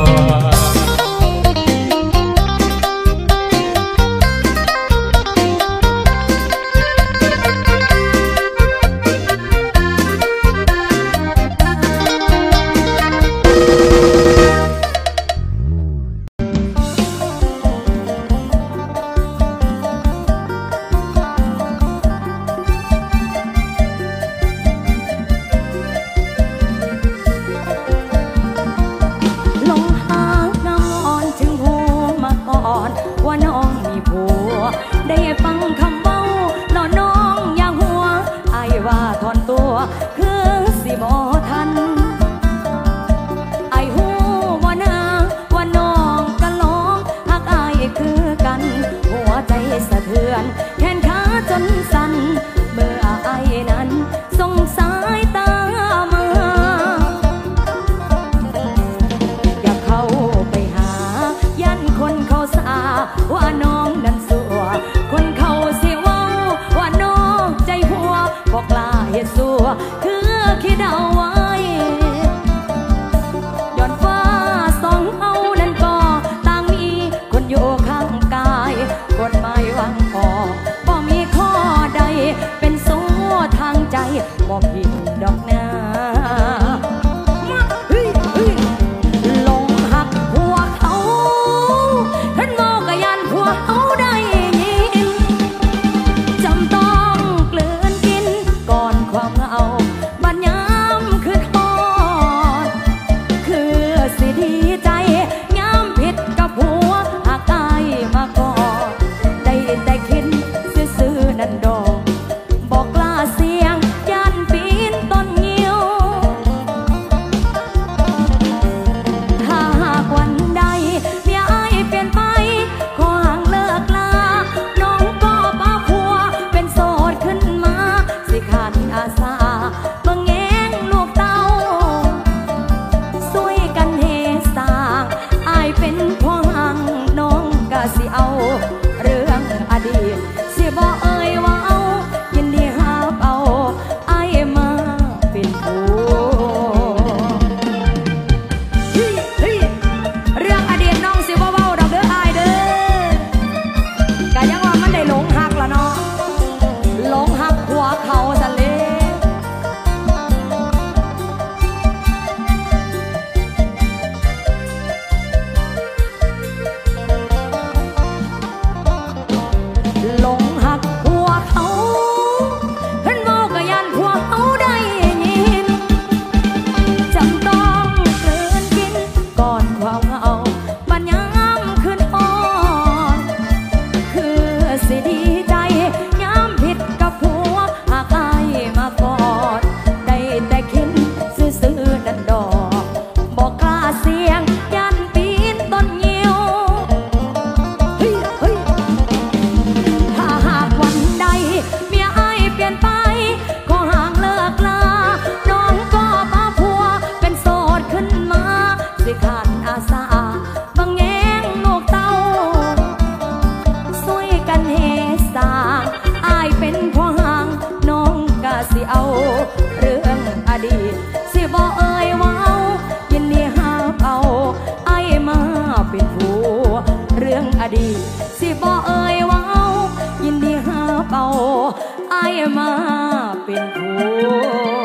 แขนขาจนสั่นเมื่อไอ้นั้นส่งสายตามาอยากเข้าไปหายันคนเขาสาว่าน้องนั้นสัวคนเขาสิว่าว่าน้องใจหัวบอกกล้าเฮ็ดสัวคือคิดเอาไว้ย้อนฟ้าสองเอานั้นก็ต่างมีคนอยู่ข้างกายกฎหมายวังออกบ่มีข้อใดเป็นสู้ทางใจบ่ผิดดอกนาลงหักหัวเขาท่านโมกยันหัวเขาได้ยินจำต้องกลืนกินก่อนความเอาบัดยามคือทอดคือสิดีใจยามผิดกับหัวหากอายมาก่อนได้แต่คิดซื่อๆนั่นดอกบอกกล้าเสียงยันปีนต้นงิ้วถ้าหากวันใดเมียอายเปลี่ยนไปขอห่างเลิกลาน้องก็ป้าผัวเป็นโสดขึ้นมาสิขาดอาสาบังแงงลูกเต้าสวยกันเฮสาอายเป็นพ่อห่างน้องก็สิเอาเรื่องอดีตสิบ่เอ่ยว่าเอายินดีหาเอาอายมาเป็นผัวเรื่องอดีตน้องสิบ่เว้าดอกเด้ออายเด้อกะยังว่ามันได้หลงหักละเนาะหลงหักหัวเขาซะเลยหลงหักหัวเขาเพิ่นเว้าก็ยันหัวเขาได้ยินจำต้องกลืนกินก่อนความเอาบัดยามคืนอ่อนคือสิดีใจยามผิดกับผัวหากอายมากอดได้แต่คิดซื่อๆนั่นดอกบอกกล้าเสียงยันปีนต้นงิ้วถ้าหากวันใดเมียอายเปลี่ยนไปขอห่างเลิกลาน้องก็ป้าผัวเป็นโสดขึ้นมาสิขาดอาสาบังแงงลูกเต้าสวยกันเฮสาอายเป็นพ่อห่างน้องก็สิเอาเรื่องอดีตสิบ่เอ่ยว่าเอายินดีหาเอาอายมาเป็นผัวเรื่องอดีตสิบ่เอ่ยว่าเอายินดีหาเอาอายมาเป็นผัว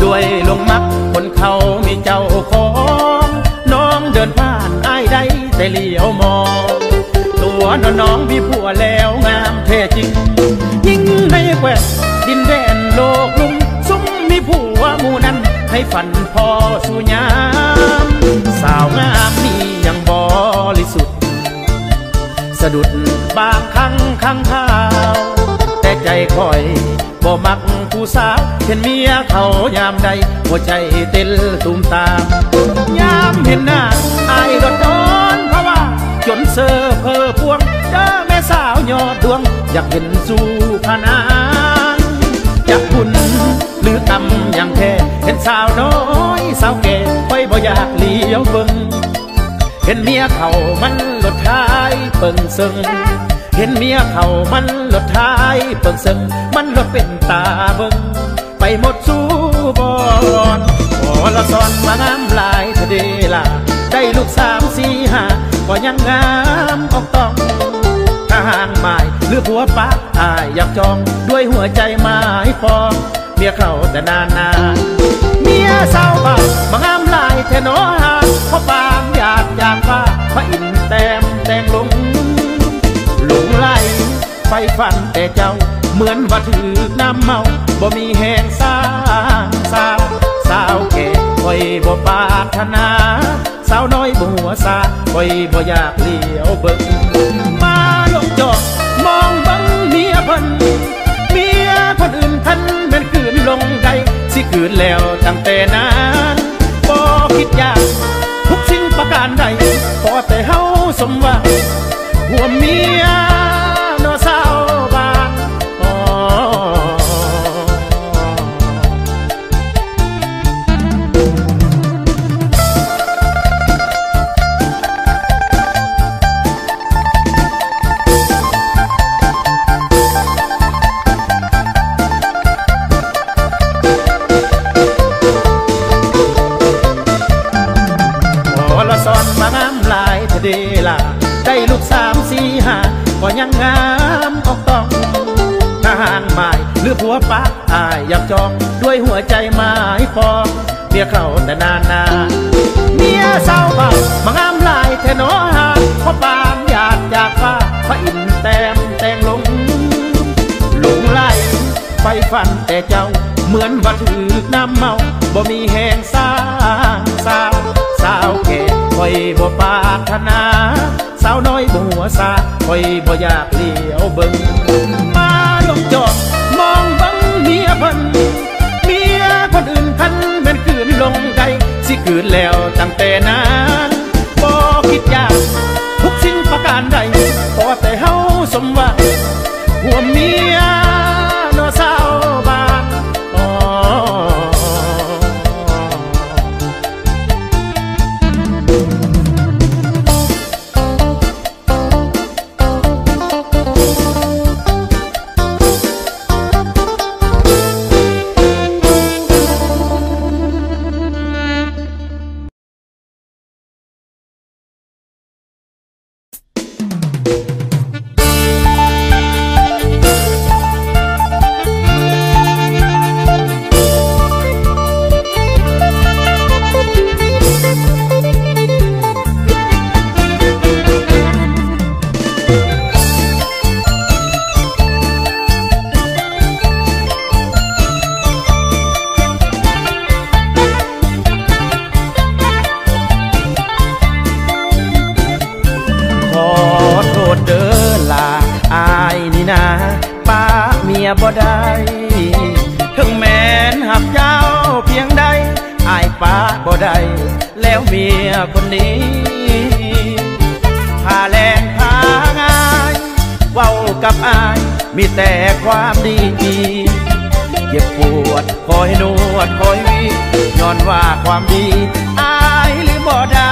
ด้วยลงมักคนเขามีเจ้าของน้องเดินผ่านอ้ายได้แต่เหลียวมองตัวน้องมีผัวแล้วงามแท้จริงยิ่งในแคว้นดินแดนโลกลุ่มซุ่มมีผัวหมู่นั้นให้ฝันพอสู่ยามสาวงามนี่ยังบริสุทธิ์สะดุดบางครั้งข้างข่าวแต่ใจคอยบ่มักผู้สาวเห็นเมียเขายามใดหัวใจเต้นตุ่มตามยามเห็นหน้าอายร้อนเพราะว่าจนเซอเพอพวงเด้อแม่สาวยอดดวงอยากเห็นสู่พนานอยากคุณหรือกำอย่างแท้เห็นสาวน้อยสาวแก่ไปบ่อยากเลี้ยวเบิ่งเห็นเมียเขามันหลดท้ายเปิ่งซึ่งเห็นเมียเขามันหลดท้ายเปิ่งซึ่งมันหลดเป็นตาเบิ่งไปหมดสู้บอนพอละซ้อนมางามหลายทะเดล่ะได้ลูก3 4 5ก็ยังงามออกต้องทหารหมายหรือผัวปักอายอยากจองด้วยหัวใจหมายปองเมียเขาแต่นานเมียสาวบ้ามางามหลายแท่นอหาเพราะปางอยากฟ้าพระอินแต้มแต่งหลงไหลไฟฟันแต่เจ้าเหมือนว่าถือน้ำเมาบ่มีแห่งสาวแก่คอยบ่ปรารถนาสาวน้อยบ่หัวซาคอยบ่อยากเลี้ยวเบิ่งมาลงจอดมองบังเมียเพิ่นเมียคนอื่นทันแม่นคืนลงใดสิคืนแล้วตั้งแต่นั้นบ่คิดยากทุกสิ่งประการใดพอแต่เฮาสมหวังหัวเมียโนสาวบ้านละซ้อนมางามหลายทะเดล่ะได้ลูก3 4 5ก็ยังงามออกต้องทหารหมายหรือผัวปักอายอยากจองด้วยหัวใจหมายปองเมียเขาแต่นานเมียสาวบ้ามางามหลายแท่นอหาเพราะปานอยากฟ้าพระอินแต้มแต่งหลงไหลไฟฟันแต่เจ้าเหมือนว่าถือน้ำเมาบ่มีแห่งสาวแก่คอยบ่ปรารถนาสาวน้อยบ่หัวซาคอยบ่อยากเลี้ยวเบิ่งมาลงจอดมองบังเมียเพิ่นเมียคนอื่นคันแม่นคืนลงใดสิคืนแล้วตั้งแต่นั้นบ่คิดยากทุกสิ่งประการใดพอแต่เฮาสมหวังหัวเมียโนสาวบ้านบ่ได้ถึงแม้นหักเจ้าเพียงใดอายป้าบ่ได้แล้วเมียคนนี้พาแรงพางายเว้ากับอายมีแต่ความดีเจ็บปวดคอยนวดคอยวีย้อนว่าความดีอายหรือบ่ได้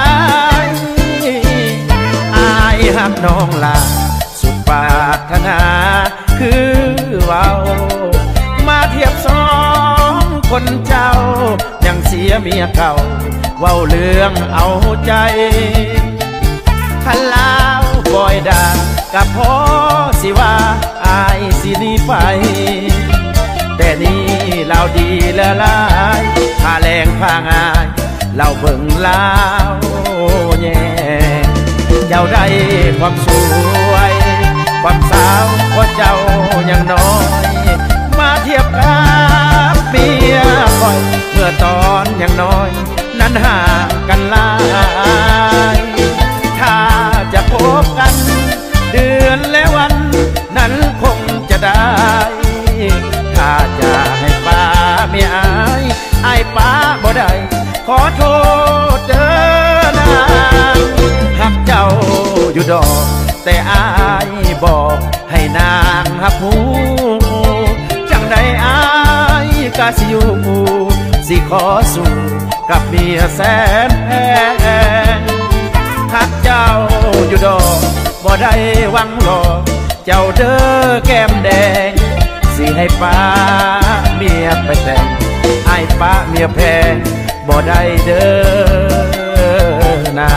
อายหักน้องลาสุดปรารถนาคือเว้ามาเทียบสองคนเจ้ายังเสียเมียเก่าเว้าเรื่องเอาใจคันลาวบอยด่ากับพ่อสิว่าอายสิหนีไปแต่นี่เราดีละลายแรงพางายเราเบิ่งลาวแย่เจ้าได้ความสวยความสาวเพราะเจ้ายังน้อยมาเทียบกับเมียคอยเมื่อตอนยังน้อยนั้นห่างกันหลายถ้าจะพบกันเดือนและวันนั้นคงจะได้ถ้าจะให้ป้าเมียอายป้าบ่ได้ขอโทษเด้อนางหักเจ้าอยู่ดอกแต่อายบอกให้นางหักหูจังใดอายกะสิอยู่สิขอสู้กับเมียแสนแพงหักเจ้าอยู่ดอกบ่ได้หวังหลอกเจ้าเด้อแก้มแดงสิให้ป้าเมียไปแต่งไอ้ป้าเมียแพงบ่ได้เด้อนา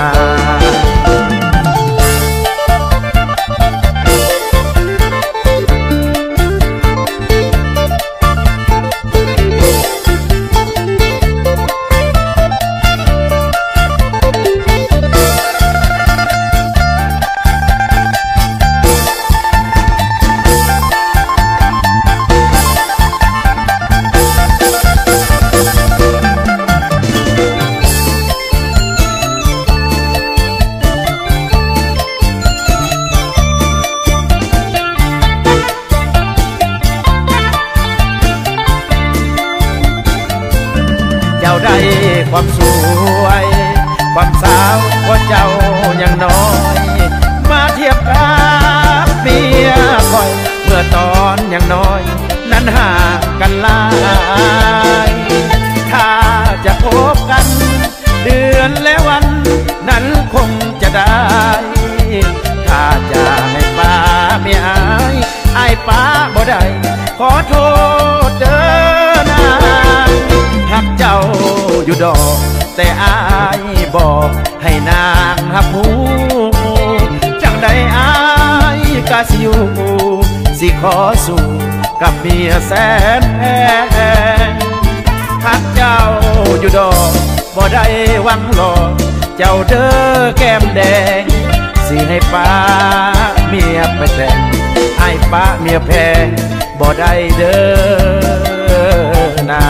ได้ความสวยความสาวเพราะเจ้ายังน้อยมาเทียบกับเมียคอยเมื่อตอนยังน้อยนั้นห่างกันหลายถ้าจะพบกันเดือนและวันนั้นคงจะได้ถ้าจะให้ป้าเมียอายป้าบ่ได้ขอโทษเด้อนางหักเจ้าอยู่ดอกแต่อายบอกให้นางหักหูจังใดอายกะสิอยู่สิขอสู้กับเมียแสนแพงหักเจ้าอยู่ดอกบ่ได้หวังหลอกเจ้าเด้อแก้มแดงสิให้ป้าเมียไปแต่งให้ป้าเมียแพงบ่ได้เด้อนา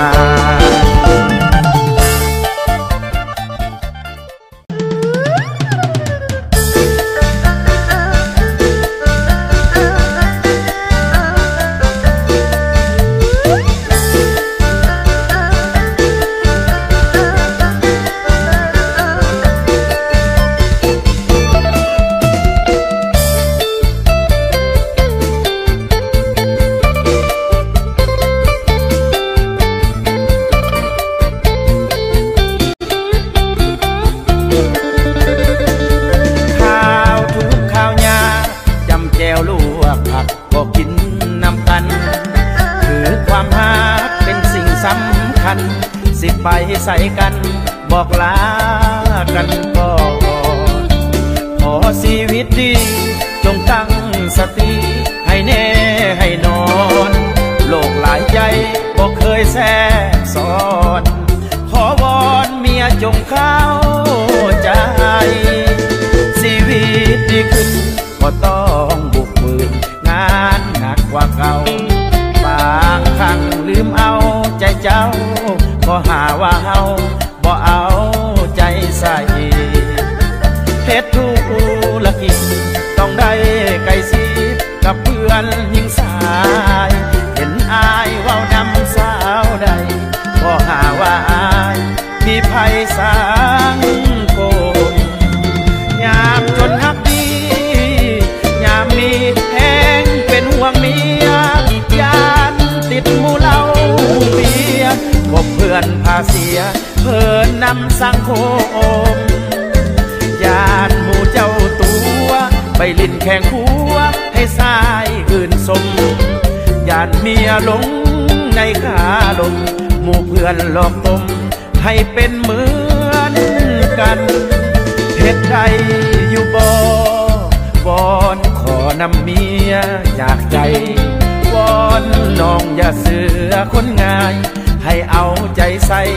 สิไปใส่กันบอกลากันก่อนขอชีวิตดีจงตั้งสติให้แน่ให้นอนโลกหลายใจบอกเคยแซ่สอนขอวอนเมียจงเข้าใจชีวิตดีขึ้นก็ต้องบุกฝืนงานหนักกว่าเก่าบางครั้งลืมเอาใจเจ้าก็หาว่าเฮาบ่เอาใจใส่เฮ็ดธุรกิจต้องได้ไก่สีกับเพื่อนหญิงสายเห็นอายเว้านำสาวใดก็หาว่าอายมีภัยสังคมยามจนฮักดียามมีแห้งเป็นห่วงเมียยานติดหมู่เหล้าเบียร์พบเพื่อนพาเสียเพิ่นนำสังคมยานหมู่เจ้าตัวไปลิ้นแข่งหัวให้สายอื่นสมยานเมียหลงในขาลมหมู่เพื่อนหลอกต้มให้เป็นเหมือนกันเหตุใดอยู่บ่วอนขอนำเมียจากใจวอนน้องอย่าเสือคนง่ายให้เอาใจใส่ข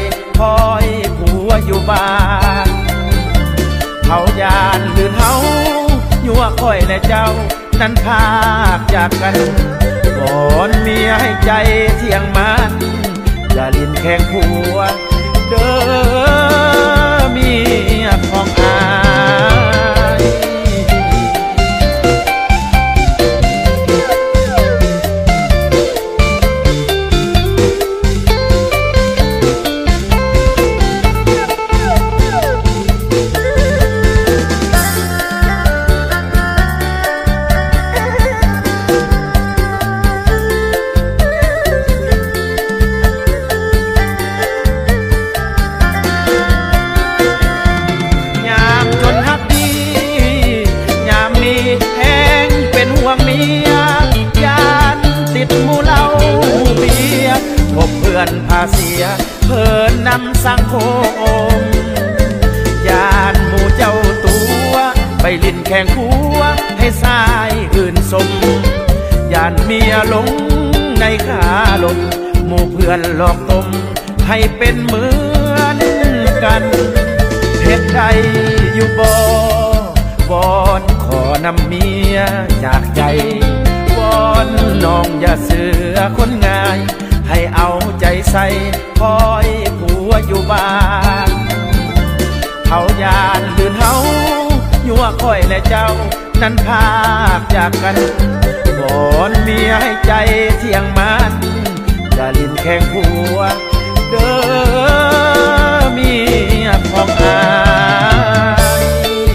อยผัวอยู่บ้านเขายานหรือเขายั่วค่อยและเจ้านั้นพากจากกันวอนเมียให้ใจเที่ยงมันอย่าลิ้นแข่งผัวเด้อเมียของอายพาเสียเพิ่นนำสังคมยานหมู่เจ้าตัวไปลิ้นแข่งผัวให้สายอื่นสมยานเมียหลงในขาลมหมู่เพื่อนหลอกต้มให้เป็นเหมือนกันเหตุใดอยู่บ่วอนขอนำเมียจากใจวอนน้องอย่าเสือคนง่ายให้เอาใจใส่คอยผัวอยู่บ้านเขายานหรือเขายั่วค่อยและเจ้านั้นพากจากกันวอนเมียให้ใจเที่ยงมันอย่าลิ้นแข่งผัวเด้อเมียของอาย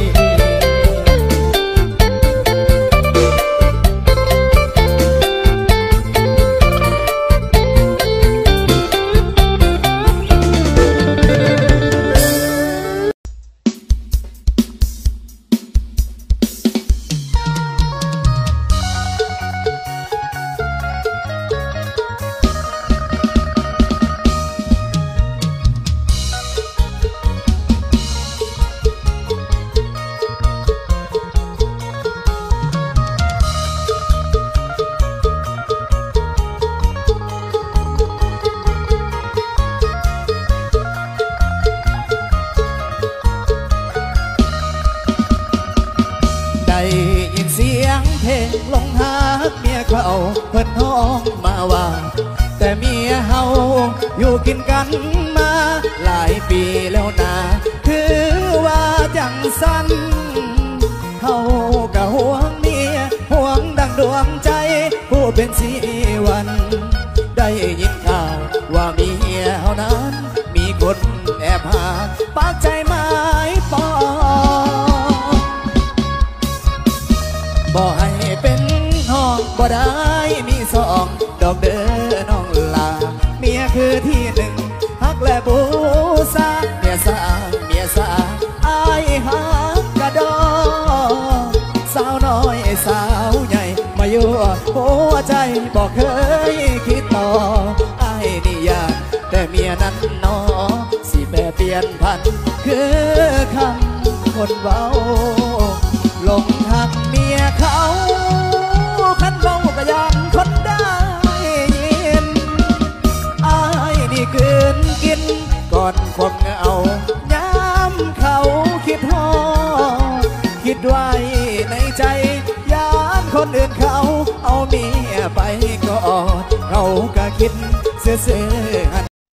ลงหาเมียเขาเพิ่นห้องมาว่าแต่เมียเฮาอยู่กินกันมาหลายปีแล้วนะคือว่าจังสันเฮากะห่วงเมียห่วงดังดวงใจผู้เป็นสีวันได้ยินข่าวว่าเมียเฮานั้นมีคนแอบหาปากใจหมายปองบ่ให้เป็นห้องบ่ได้มีสองดอกเด้อน้องลาเมียคือที่หนึ่งฮักและบูชาเมียสาอายฮักกะดอสาวน้อยสาวใหญ่มาอยู่หัวใจบอกเคยคิดต่ออายนี่อยากแต่เมียนั้นนอสิแปรเปลี่ยนพันคือคำคนเบาลงหักเมียเขาคันเบาก็ยังคนได้ยินอายนี่คืนกินก่อนความเหงาย้ำเขาคิดฮอคิดไว้ในใจยามคนอื่นเขาเอาเมียไปกอดเขาก็คิดเสื่อ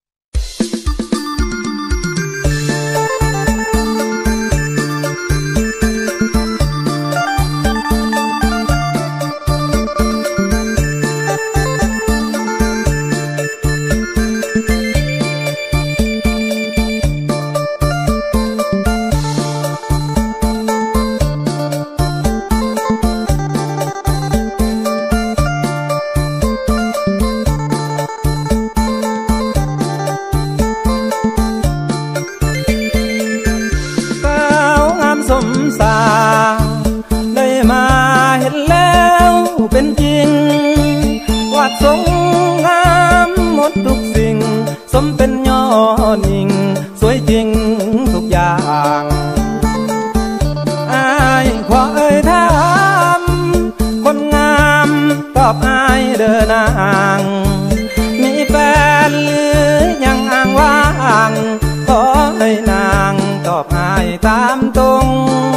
สงงามหมดทุกสิ่งสมเป็นยอดหญิงสวยจริงทุกอย่างอายขอเอ่ยถามคนงามตอบอายเดินนางมีแฟนหรือยังอ้างว่างในนางตอบอายตามตรง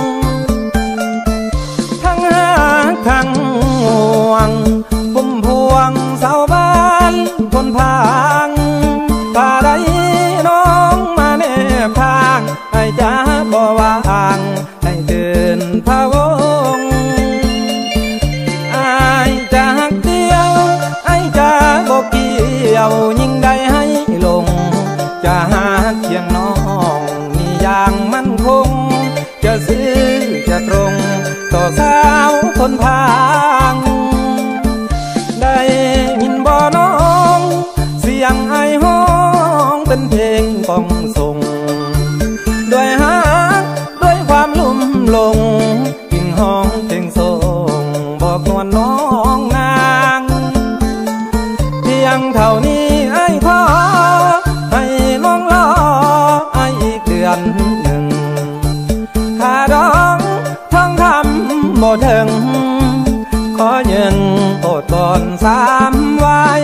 ทั้งหักทั้งห่วงพุ่มพวงเสาบ้านคนพางป่าใดน้องมาแนบทางให้จ้าบ่วางให้เดินพะวงอายจะหักเดียวไอ้จะบ่เกี่ยวยิ่งใดให้ลงจะหักเคียงน้องนี่อย่างมั่นคงจะซื้อจะตรงต่อสาวคนพางได้ยินบ่น้องเสียงไอห้องเป็นเพลงป้องส่งด้วยฮักด้วยความลุ่มหลงกิ่งห้องเพลงส่งบอกนวลน้องนางเพียงเท่านี้ไอ้ขอให้น้องรอไอ้อีกเดือนหนึ่งถ้าร้องท่องคำบ่ถึงขอยืนโอดก่อน3 วัน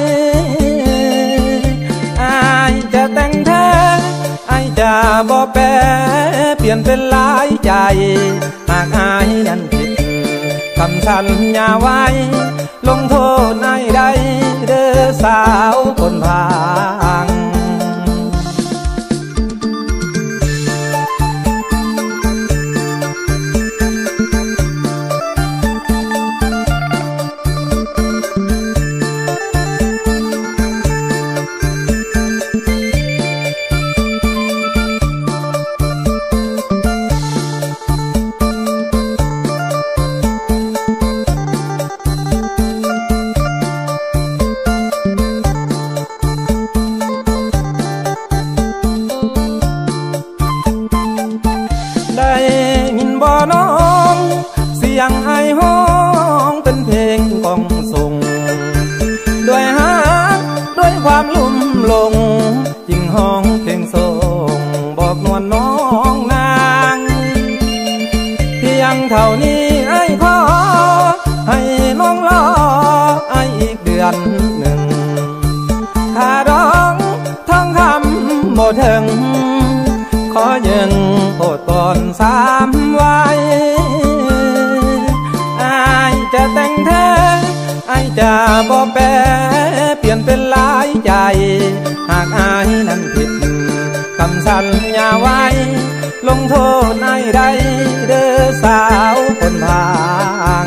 อายจะแต่งแท้อายจะบ่แปรเปลี่ยนเป็นหลายใจหากอายนั้นผิดคำสัญญาไว้ลงโทษนายใดเด้อสาวคนพางได้ยินบ่น้องเสียงไอห้องเป็นเพลงกองส่งด้วยฮักด้วยความลุ่มหลงยิ่งห้องเพลงส่งบอกนวลน้องนางเพียงเท่านี้ไอ้ขอให้น้องรอไอ้อีกเดือนหนึ่งถ้าร้องท่องคำบ่ถึงขอยืนโอดก่อน3 วันอายจะแต่งแท้อายจะบ่แปรเปลี่ยนเป็นหลายใจหากอายนั้นผิดคำสัญญาไว้ลงโทษนายใดเด้อสาวคนพาง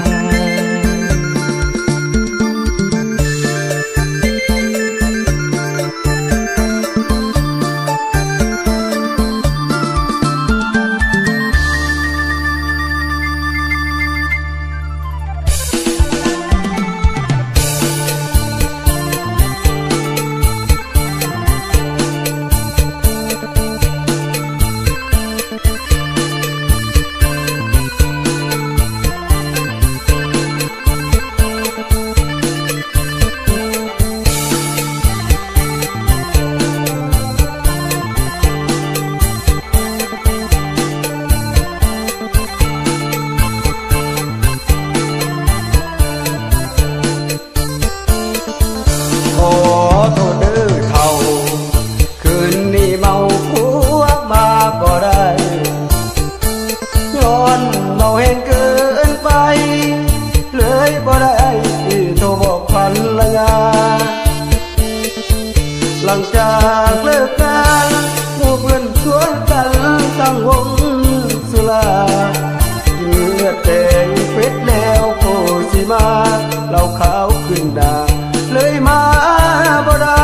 หลังจากเลิกงานหมู่เพื่อนชวนกันตั้งวงสุราเมื่อแต่งเฟซแล้วโคสิมาเหล้าขาวขึ้นดาเลยมาบ่ได้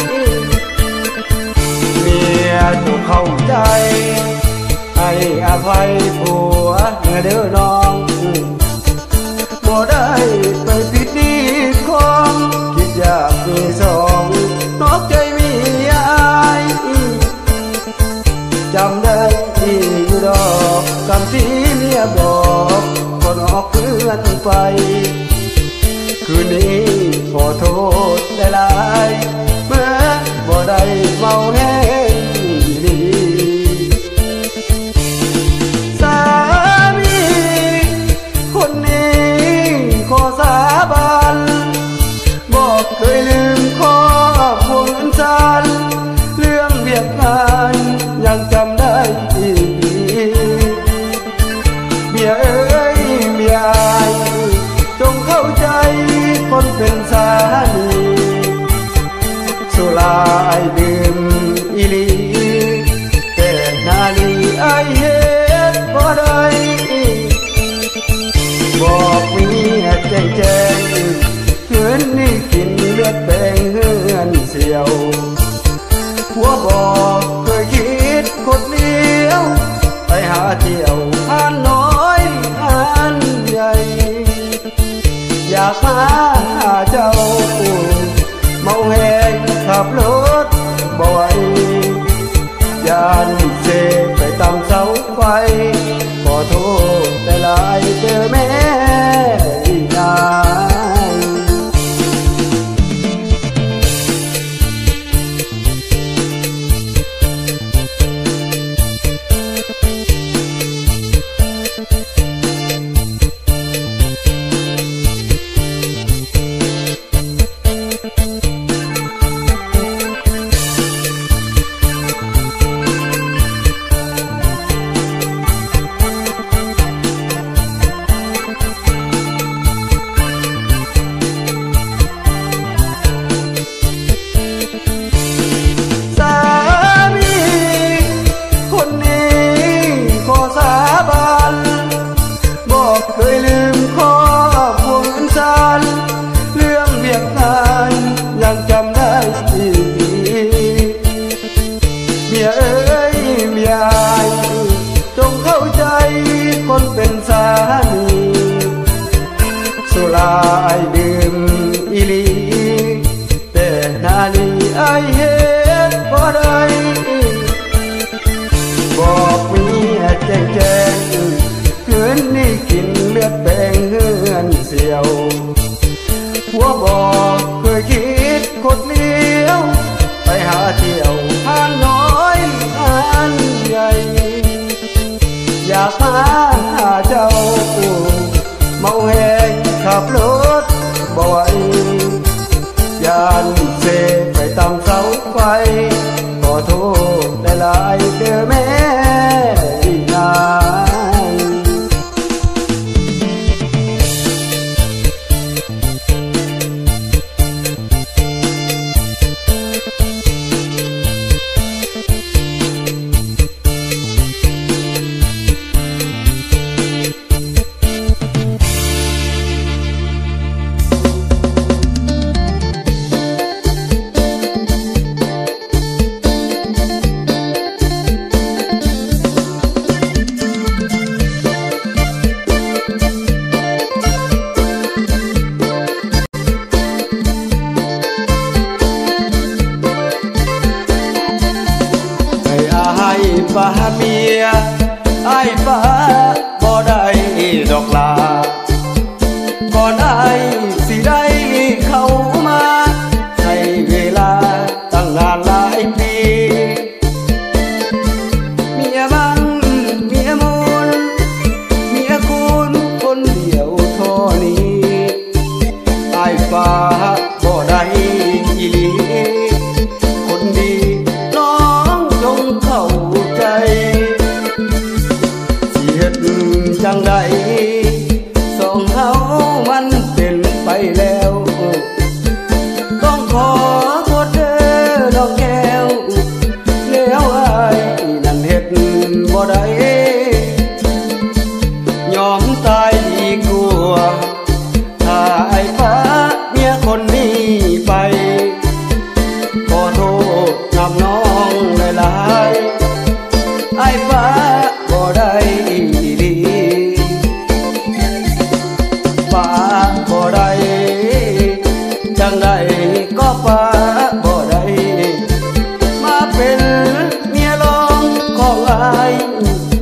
เมียถูกเข้าใจให้อภัยผัวเด้อน้องบ่ได้ไปผิดดีของคิดอยากมีสองนอกใจมีอายจำได้ที่อยู่ดอกคำที่เมียบอกคนออกเพื่อนไปคืนนี้ขอโทษได้หลายเมื่อบ่ได้เมาแห้งดีสามีคนนี้ขอสาบานบอกเคยลืมข้อควงฉันเรื่องเวียดนามยังจำได้ดีเมียเอ้ยเมียอายจงเข้าใจคนเป็นสามีสุราไอดื่มอีลีแต่นาลีไอเฮ็ดบ่ได้บอกเมียแจ้งเฮือนนี่กินเลือดแปลงเฮือนเสียวหัวบอกเคยคิดกดเลี้ยวไปหาเที่ยวหาน้อยหานใหญ่อยากหาเจ้าเมาแหงขับรถบ่ไหวยานเซไปตามเสาไฟขอโทษแต่หลายเจอแม่ยายเคยลืมข้อผูกสันเรื่องเวียกงานยังจำได้ดีเมียเอ้ยเมียอายจงเข้าใจคนเป็นสามีสุราไอดื่มอีลีแต่นาลีไอเฮ็ดบ่ได้บอกเมียแจ้งคืนนี้กินเลือดแปลงเฮือนเสียวหัวบอกเคยคิดกดเลี้ยวไปหาเที่ยวหาน้อยหานใหญ่อยากหาเจ้าเมาแหงขับรถบ่ไหวยานเซไปตามเสาไฟขอโทษแต่หลายเด้อแม่ยายป้าเมียไอ้ป้าบ่ได้ดอกลาก่อนไอ้สิได้เข้ามาใช้เวลาตั้งนานหลายปีเมียบังเมียมูลเมียคุณคนเดียวเท่านี้ไอ้ป้าบ่ได้อีหลีคนดีน้องจงเข้าใจสิเฮ็ดจังใดสองเฮามันเป็นไปแล้วต้องขอโทษเด้อดอกแก้วแล้วอ้ายนั่นเฮ็ดบ่ได้ยอมตายดีกว่าถ้าไอ้ป้าเมียคนนี้ไปขอโทษนำน้องหลายๆไอ้ป้าบ่ได้ดีป้าบ่ได้จังใดก็ป้าบ่ได้มาเป็นเมียรองของอ้าย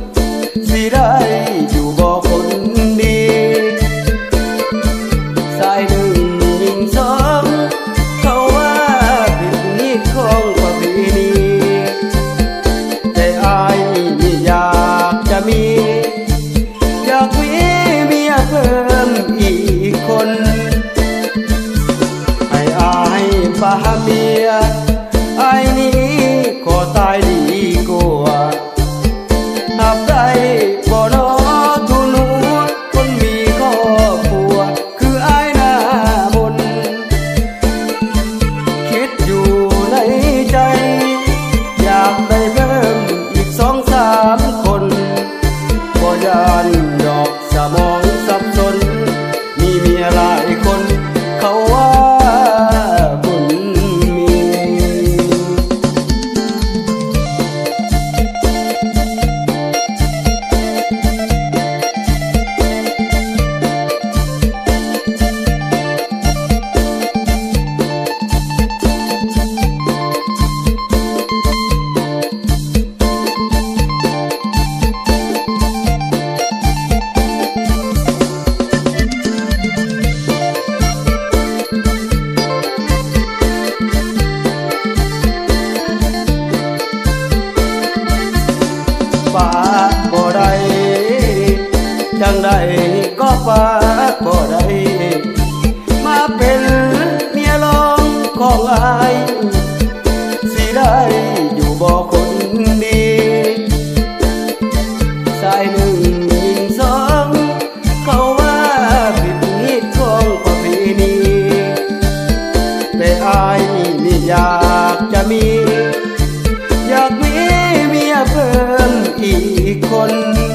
คน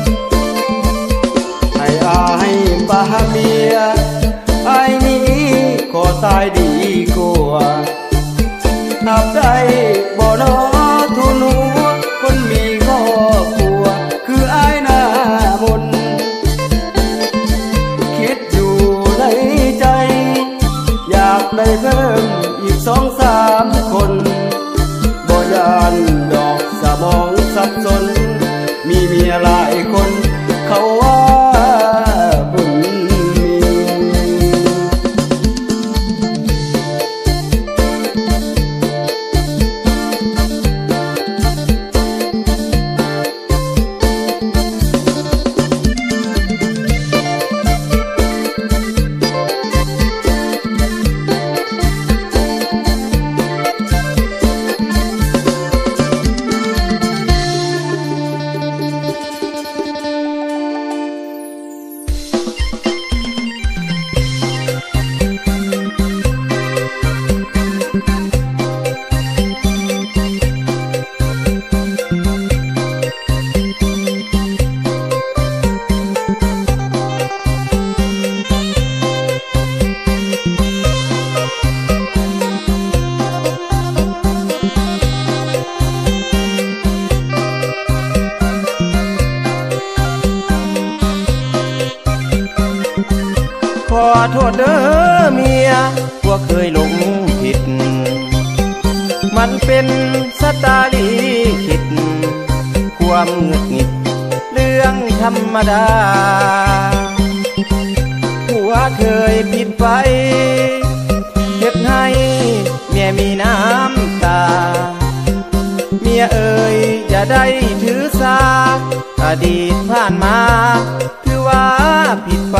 ให้อายปาเมียไอ้นี้ก็ตายดีกว่านับได้บ่นอทุนหัวคนมีครอบครัวคือไอ้หน้ามนคิดอยู่ในใจอยากได้เพิ่มอีก2-3 คนบ่ยานดอกสมองสับสนมีเมียหลายคนเขาว่าบุญขอโทษเด้อเมียว่าเคยหลงผิดมันเป็นสตาลีคิดความหงุดหงิดเรื่องธรรมดาผัวเคยผิดไปเฮ็ดให้เมียมีน้ำตาเมียเอ่ยอย่าได้ถือสาอดีตผ่านมาถือว่าผิดไป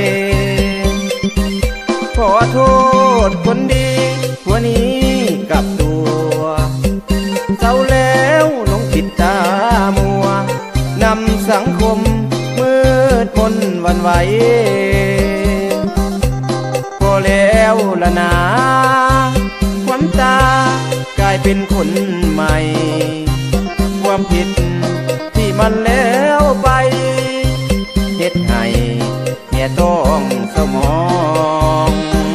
ขอโทษคนดีหัวนี้กับตัวเศร้าแล้วลงผิดตามัวนำสังคมมืดมนหวั่นไหวพอแล้วละนาขวัญตากลายเป็นคนใหม่ความผิดที่มันแล้วไปเฮ็ดให้เมียต้องเศร้าหมอง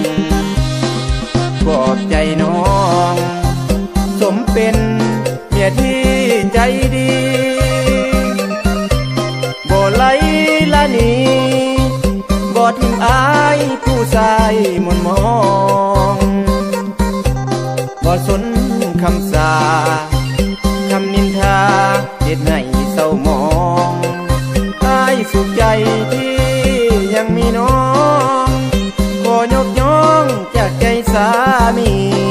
ปลอบใจน้องสมเป็นเมียที่ใจดีบ่ไหลละหนีบ่ทิ้งอายผู้ชายมนมองบ่สนคำสาคำนินทาเฮ็ดให้เศร้าหมองอายสุขใจที่ยังมีน้องขอยกย่องจากใจสามี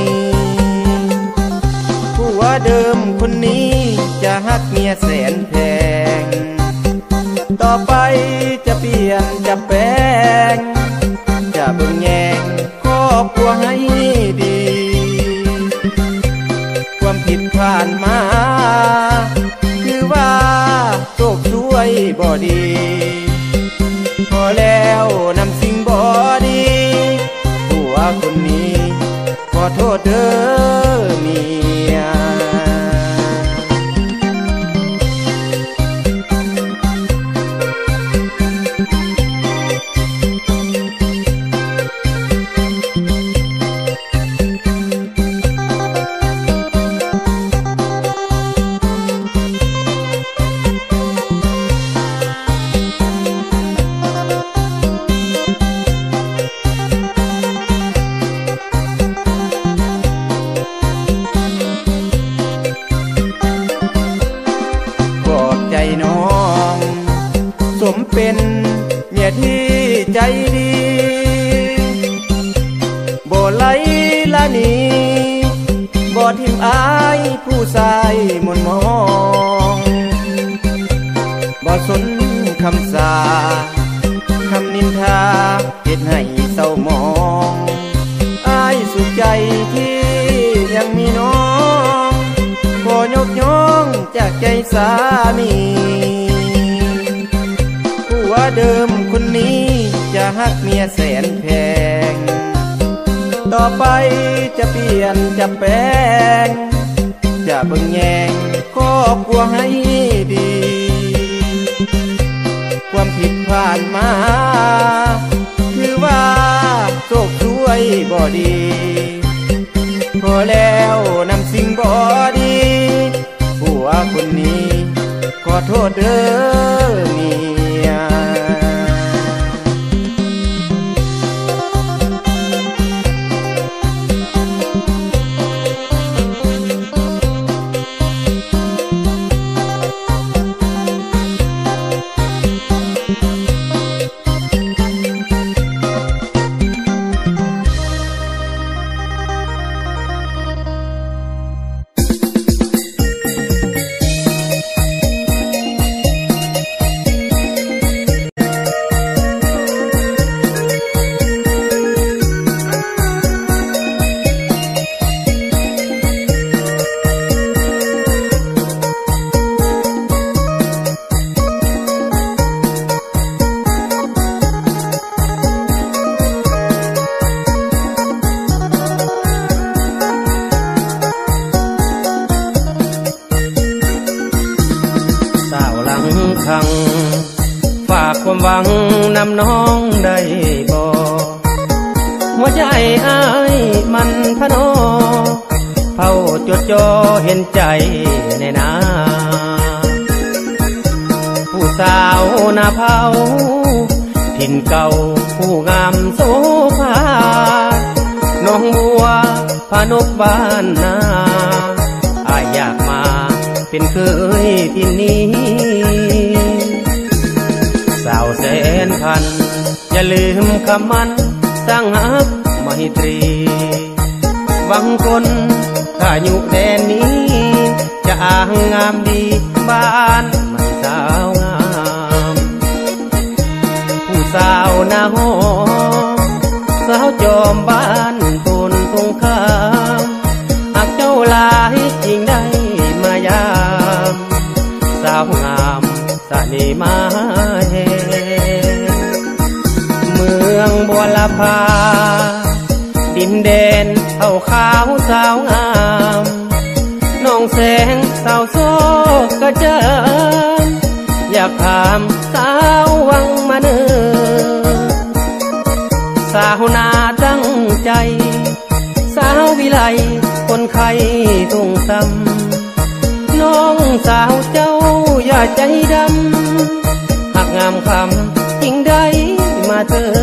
ผู้ว่าเดิมคนนี้จะฮักเมียแสนแพงต่อไปจะเปลี่ยนจะแปลงจะเบิ่งแยงครอบครัวให้ดีความผิดผ่านมาคือว่าโชคช่วยบ่ดีพอแล้วนำสิ่งบ่ดีผัวคนนี้ขอโทษเด้อเมียสมเป็นเมียที่ใจดีบ่ไหลละหนีบ่ทิมอายผู้ชายมนมองบ่สนคำสาคำนินทาเฮ็ดให้เศร้าหมองอายสุขใจที่ยังมีน้องขอยกย่องจากใจสามีว่าเดิมคนนี้จะฮักเมียแสนแพงต่อไปจะเปลี่ยนจะแปลงจะเบิ่งแยงครอบครัวให้ดีผ่านมาคือว่าโชคช่วยบ่ดีพอแล้วนำสิ่งบ่ดีผัวคนนี้ขอโทษเด้อเมียฝากความหวังนำน้องได้บ่หัวใจอ้ายมันพะโนเฝ้าจดจ่อเห็นใจในนาผู้สาวนาเผาถิ่นเก่าผู้งามโสภาน้องบัวพานกบ้านนาอ้ายอยากมาเป็นเคยที่นี้สาวแสนพันอย่าลืมคำมันสร้างฮักไมตรีหวังคนข้าอยู่แดนนี้จะอ้างงามดีบ้านไม่สาวงามผู้สาวหน้าหอมสาวจอมบ้านบนตรงข้ามหากเจ้าลายจริงได้มายามสาวงามสะนีมาเฮเมืองบัวลาภาดินแดนเท่าขาวสาวงามน้องแสงสาวโซกระเจิญอยากถามสาววังมาเนอสาวนาตั้งใจสาววิไลคนไข้ทุ่งซ้ำน้องสาวเจ้าอย่าใจดำหากงามคำจริงได้มาเธอ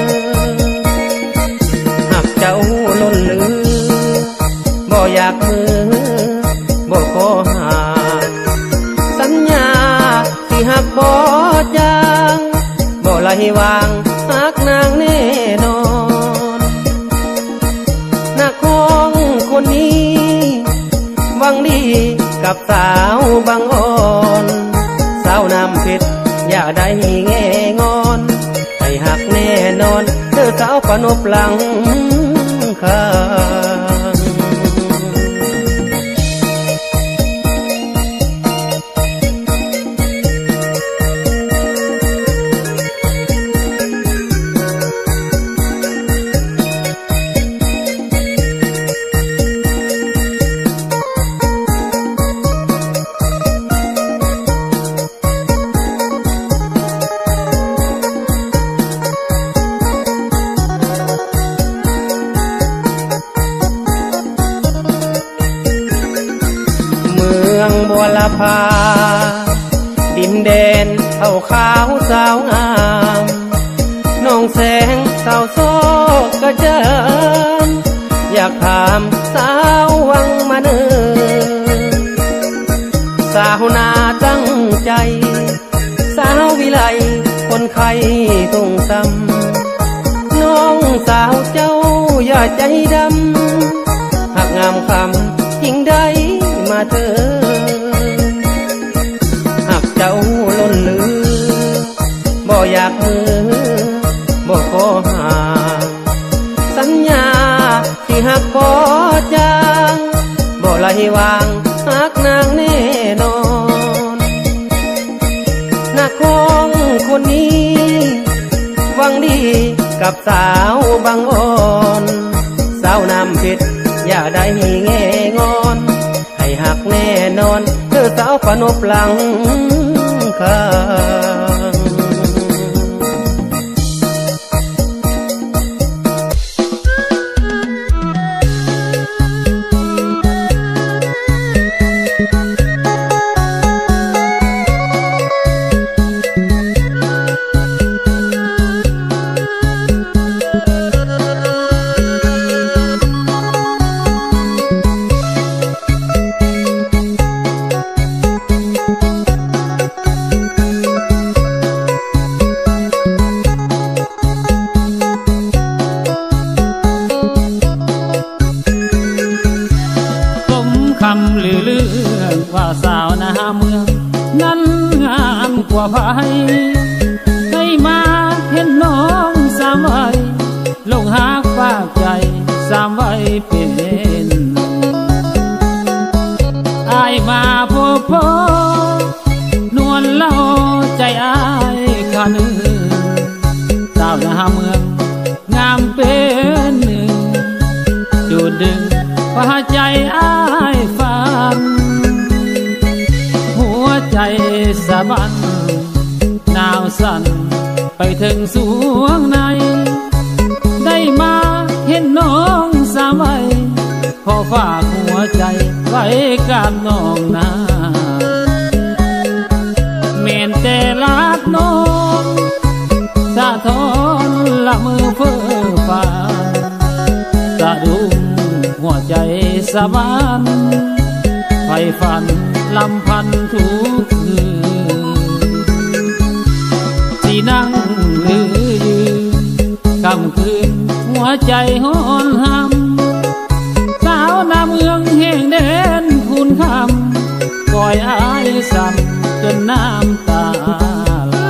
หากเจ้าล้นลือบ่อยากมือบ่ขอหาสัญญาที่หักบ่จางบ่ไหลวางหักนางแน่นอนนักของคนนี้หวังดีกับสาวบางอ่อนสาวน้ำเพชรอย่าได้แง่งอนให้หักแน่นอนเธอสาวปนบหลังข้างบัวลาภาดินแดนเท่าขาวสาวงามน้องแสงสาวโซกระเจิญอยากถามสาววังมาเนอสาวนาตั้งใจสาววิไลคนไข้ทุ่งซ้ำน้องสาวเจ้าอย่าใจดำหากงามคำยิ่งได้มาเธอหากเจ้าล้นลือบ่อยากมือบ่ขอหาสัญญาที่หักบ่จางบ่ไหลวางหักนางแน่นอนนักของคนนี้หวังดีกับสาวบางอ่อนสาวน้ำเพชรอย่าได้แง่งอนให้หักแน่นอนเธอสาวปนบหลังข้างว่าภัยให้มาเห็นน้องสามวัยลงหักฝากใจสามวัยเป็นอายมาพบพ่อนวลเล่าใจอายข้าหนึ่งสาวหน้าเมืองงามเป็นหนึ่งจุดดึงพาใจอายฝันหัวใจสะบันหนาวสั่นไปถึงสวงในได้มาเห็นน้องสามวัยขอฝากหัวใจไว้กับน้องนาเมนแต่รักน้องสะท้อนละมือเฟ้อฟ้าสะดุ้งหัวใจสะบันไฟฝันลำพันทุกคืนที่นั่งหรือยืนกำคืนหัวใจหอนหำสาวหน้าเมืองแห่งแดนพูนคำปล่อยอายสั่นจนน้ำตาไหล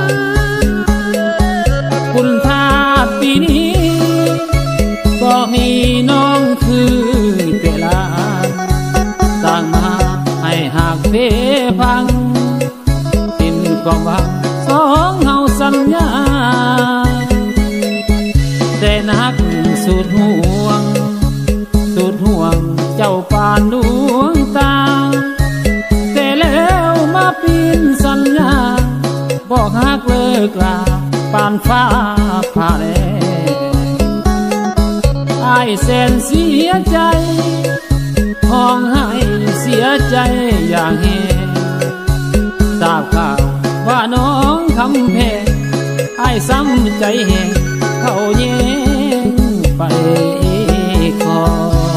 คุณท่าปีนี้ก็มีน้องคือเวลาต่างมาให้หากเพพังสิ้นความหวังสองเฮาสัญญาแต่นักสุดห่วงเจ้าปานดวงตาแต่แล้วมาปีนสัญญาบอกหักเลิกลาปานฟ้าผ่าแลอายแสนเสียใจห้องให้เสียใจอย่างแหงทราบข่าวว่าน้องคำแพงอายซ้ำใจแหงเขาแย่งไปก่อน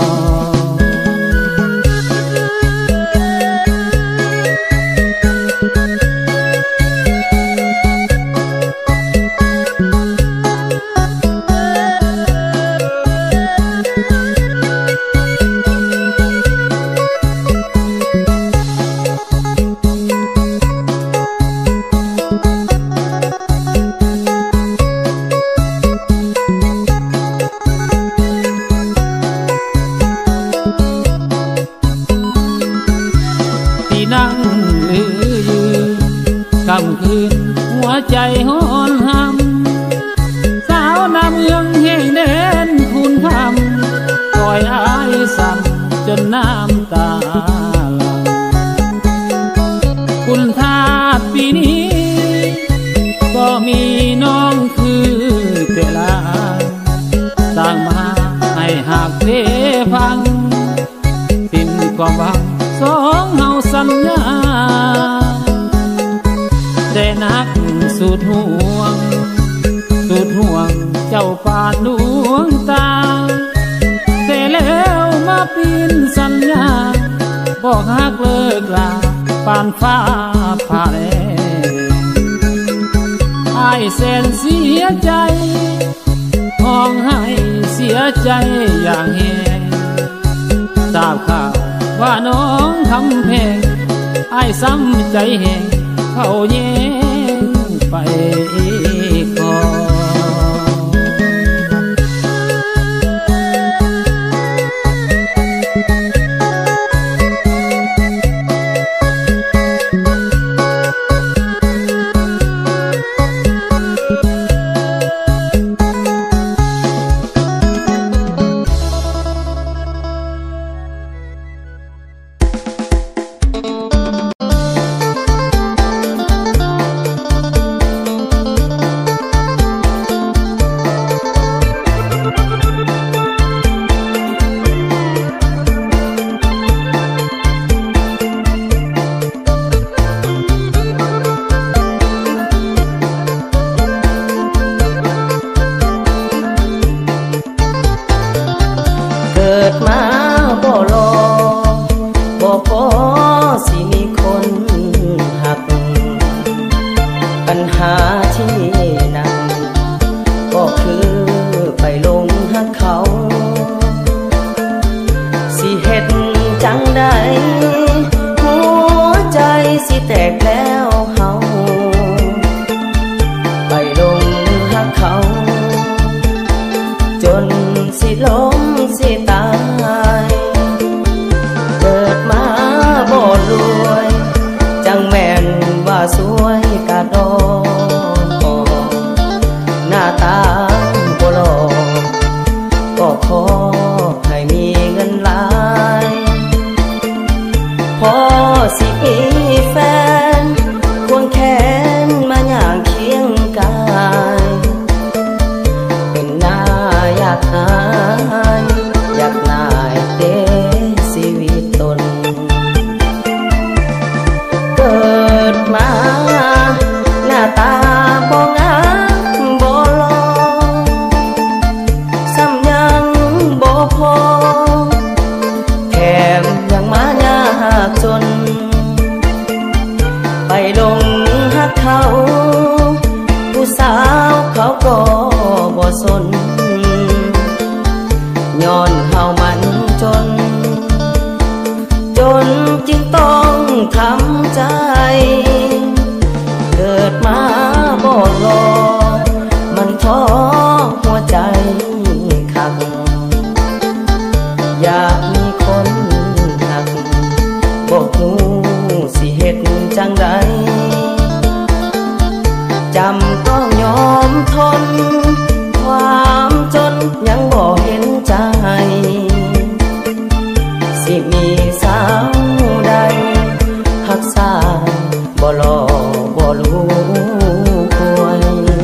ค่ำคืนหัวใจหอนหำสาวหน้าเมืองแห่งแดนพูนคำปล่อยอายสั่นจนน้ำตาไหลคุณทาสปีนี้ก็มีน้องคือเวลาต่างมาให้หากเพพังสิ้นความหวังสองเฮาสัญญาแต่นักสุดห่วงเจ้าปานดวงตาแต่แล้วมาปีนสัญญาบอกหักเลิกลาปานฟ้าผ่าแลอายแสนเสียใจห้องให้เสียใจอย่างแหงทราบข่าวว่าน้องคำแพงอายซ้ำใจแหงเขาแย่งไปก่อนสวยกะดอกหน้าตาบ่หล่อก็ขอให้มีเงินหลายพอสิมีแฟนควงแขนมาย่างเคียงกายเป็นหน้าอยากอายอยากนายเดชีวิตตนเกิดมาหน้าตาบ่งามบ่หล่อซ้ำยังบ่พอแถมยังมายากจนไปลงหักเขาผู้สาวเขาก็บ่สนย้อนเฮามันจนจึงต้องทำใจเกิดมาบ่รอมันท้อหัวใจคักอยากมีคนหักบ่ฮู้สิเฮ็ดจังใดจำต้องยอมทนความจนยังบ่เห็นใจสิมีสาวใดหักษาบ่หล่อบ่รู้ป่วย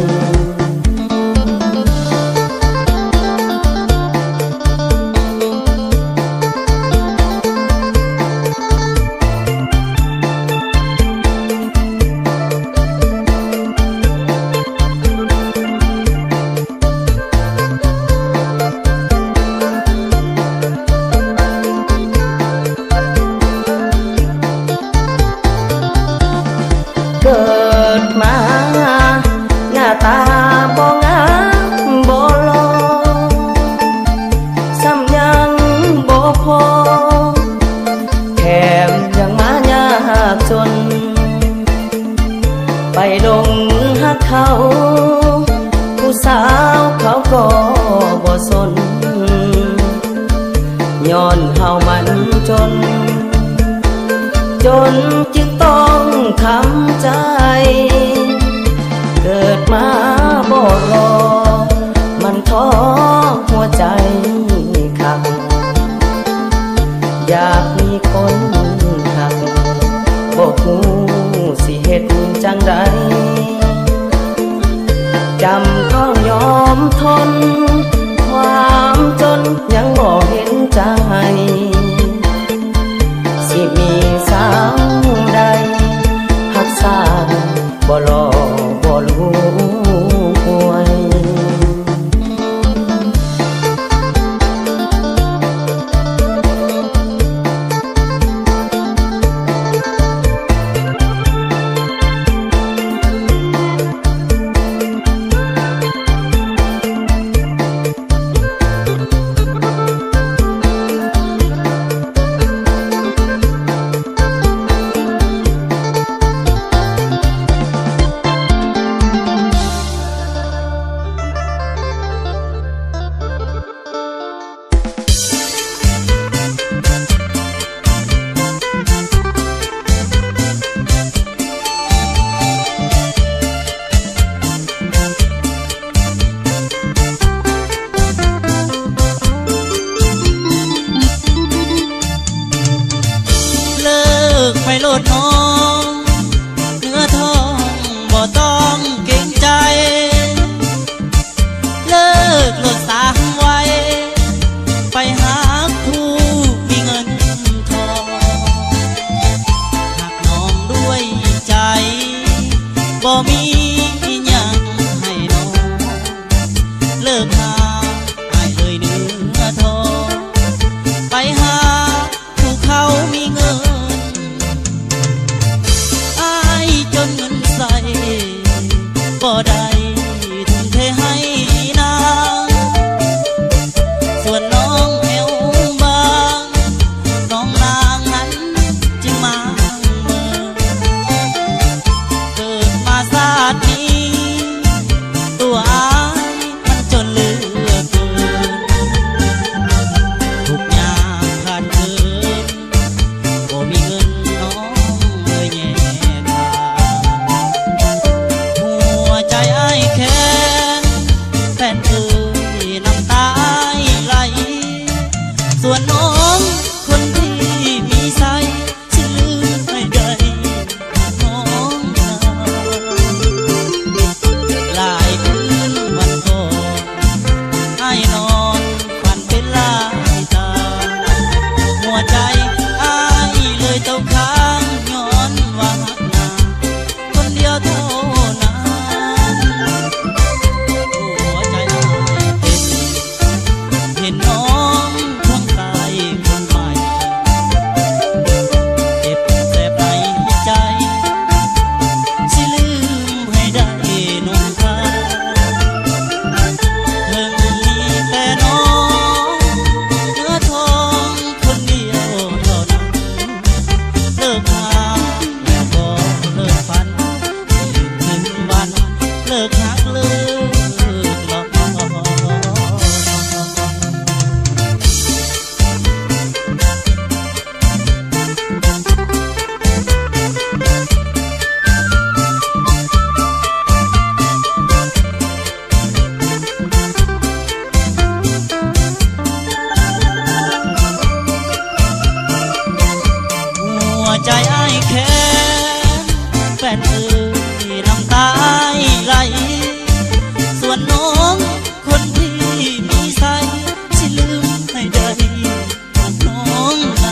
เกิดมาหน้าตาบ่งามบ่หล่อซ้ำยังบ่พอแถมยังมายากจนไปลงหักเขาผู้สาวเขาก็บ่สนย้อนเฮามันจนจึงต้องทำใจเกิดมาบ่รอมันท้อหัวใจคักอยากมีคนหักบ่ฮู้สิเฮ็ดจังใดจำต้องยอมทนความจนยังบ่เห็นใจสิมีสาวใดหักษาบ่หล่อบ่รู้ป่วยศาสตร์น้ำตาไหลส่วนน้องคนที่มีใสสิลืมให้ได้น้องนา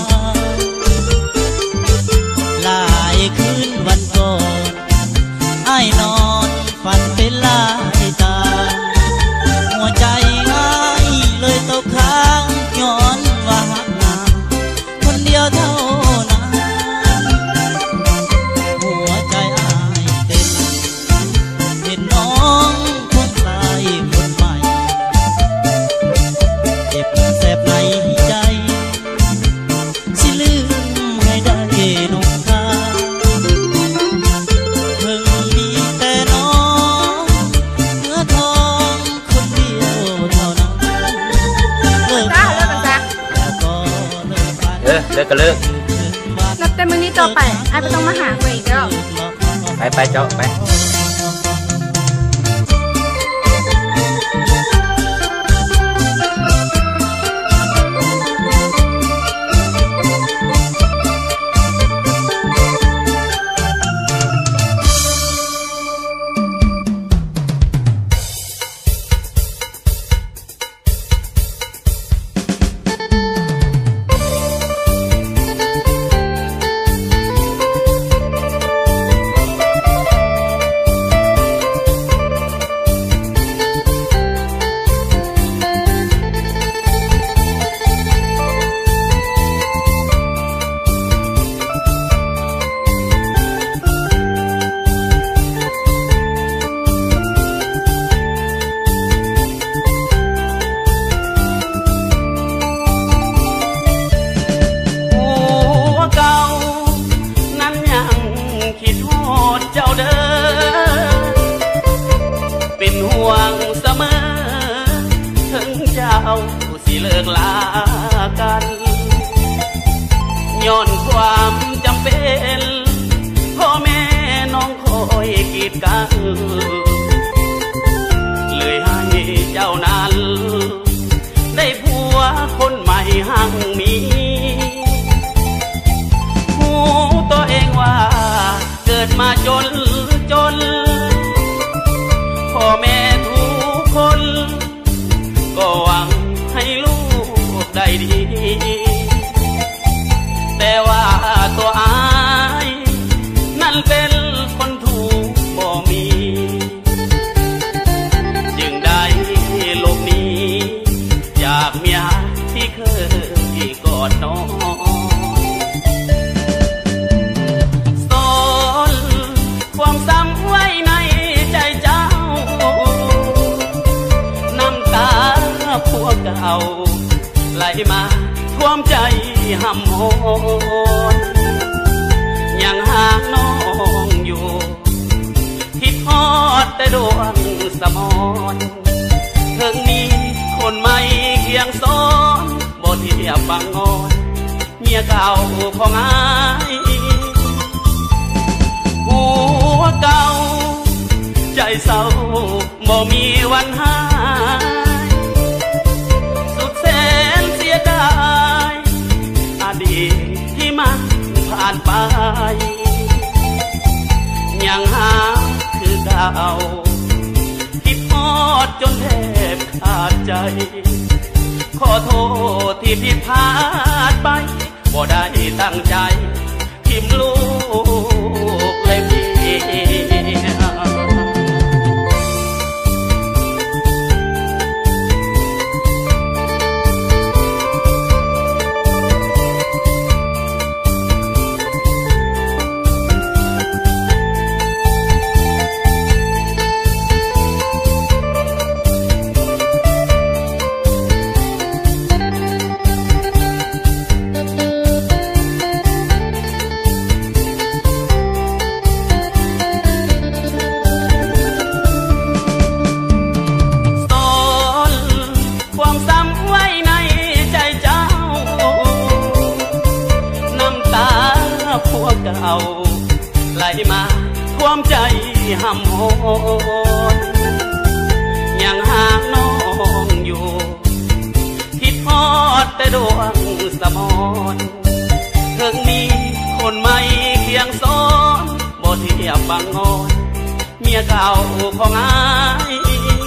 หลายคืนวันก่อนอ้ายนอนฝันเป็นลายตาหัวใจอ้ายเลยตกค้างย้อนว่าหักนางคนเดียวเท่านั้นหัวใจอ้ายเต้นเห็นน้องคงใส่คนใหม่เจ็บแสบในใจสิลืมให้ได้น้องตาเพิ่งมีแต่น้องเนื้อทองคนเดียวเท่านั้นเลิกกันแล้วก็เลิกกันเลิกก็เลิกนับแต่มื้อนี้ต่อไปไอ้ไม่ต้องมาหากูอีกแล้วไปเจ้าไปสิเลิกลากันย้อนความจำเป็นพ่อแม่น้องคอยกีดกันเลยให้เจ้านั้นได้ผัวคนใหม่หั่งมีหูตัวเองว่าเกิดมาจนพ่อแม่ทุกคนก็หวังให้ลูกได้ดีแต่ว่าตัวอายนั่นเป็นคนถูกบ่มีจึงได้หลบหนีจากเมียที่เคยกอดน้องซ่อนความซ้ำไว้ในใจเจ้าน้ำตาพวกเก่าไหลมาท่วมใจห่ำหอนยังหาน้องอยู่คิดฮอดแต่ดวงสมรเพิ่งมีคนใหม่เคียงซ้อนบ่เทียบบังงอนเมียเก่าของอายหัวเก่าใจเศร้าบ่มีวันหายสุดแสนเสียดายอดีตที่มันผ่านไปยังหาคือเก่าคิดฮอดจนแทบขาดใจขอโทษที่ผิดพลาดไปบ่ได้ตั้งใจทิ่มลูกและเมียไหลมาท่วมใจห่ำหอนยังหาน้องอยู่คิดฮอดแต่ดวงสมรเพิ่งมีคนใหม่เคียงซ้อนบ่เทียบบางงอนเมียเก่าของอาย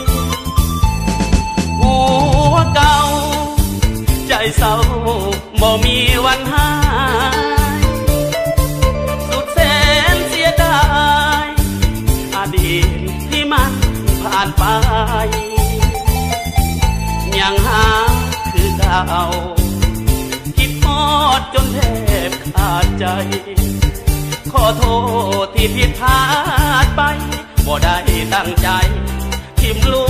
หัวเก่าใจเศร้าบ่มีวันหายสุดแสนเสียดายอดีตที่มันผ่านไปยังหาคือเก่าคิดฮอดจนแทบขาดใจขอโทษที่ผิดพลาดไปบ่ได้ตั้งใจทิ่มลู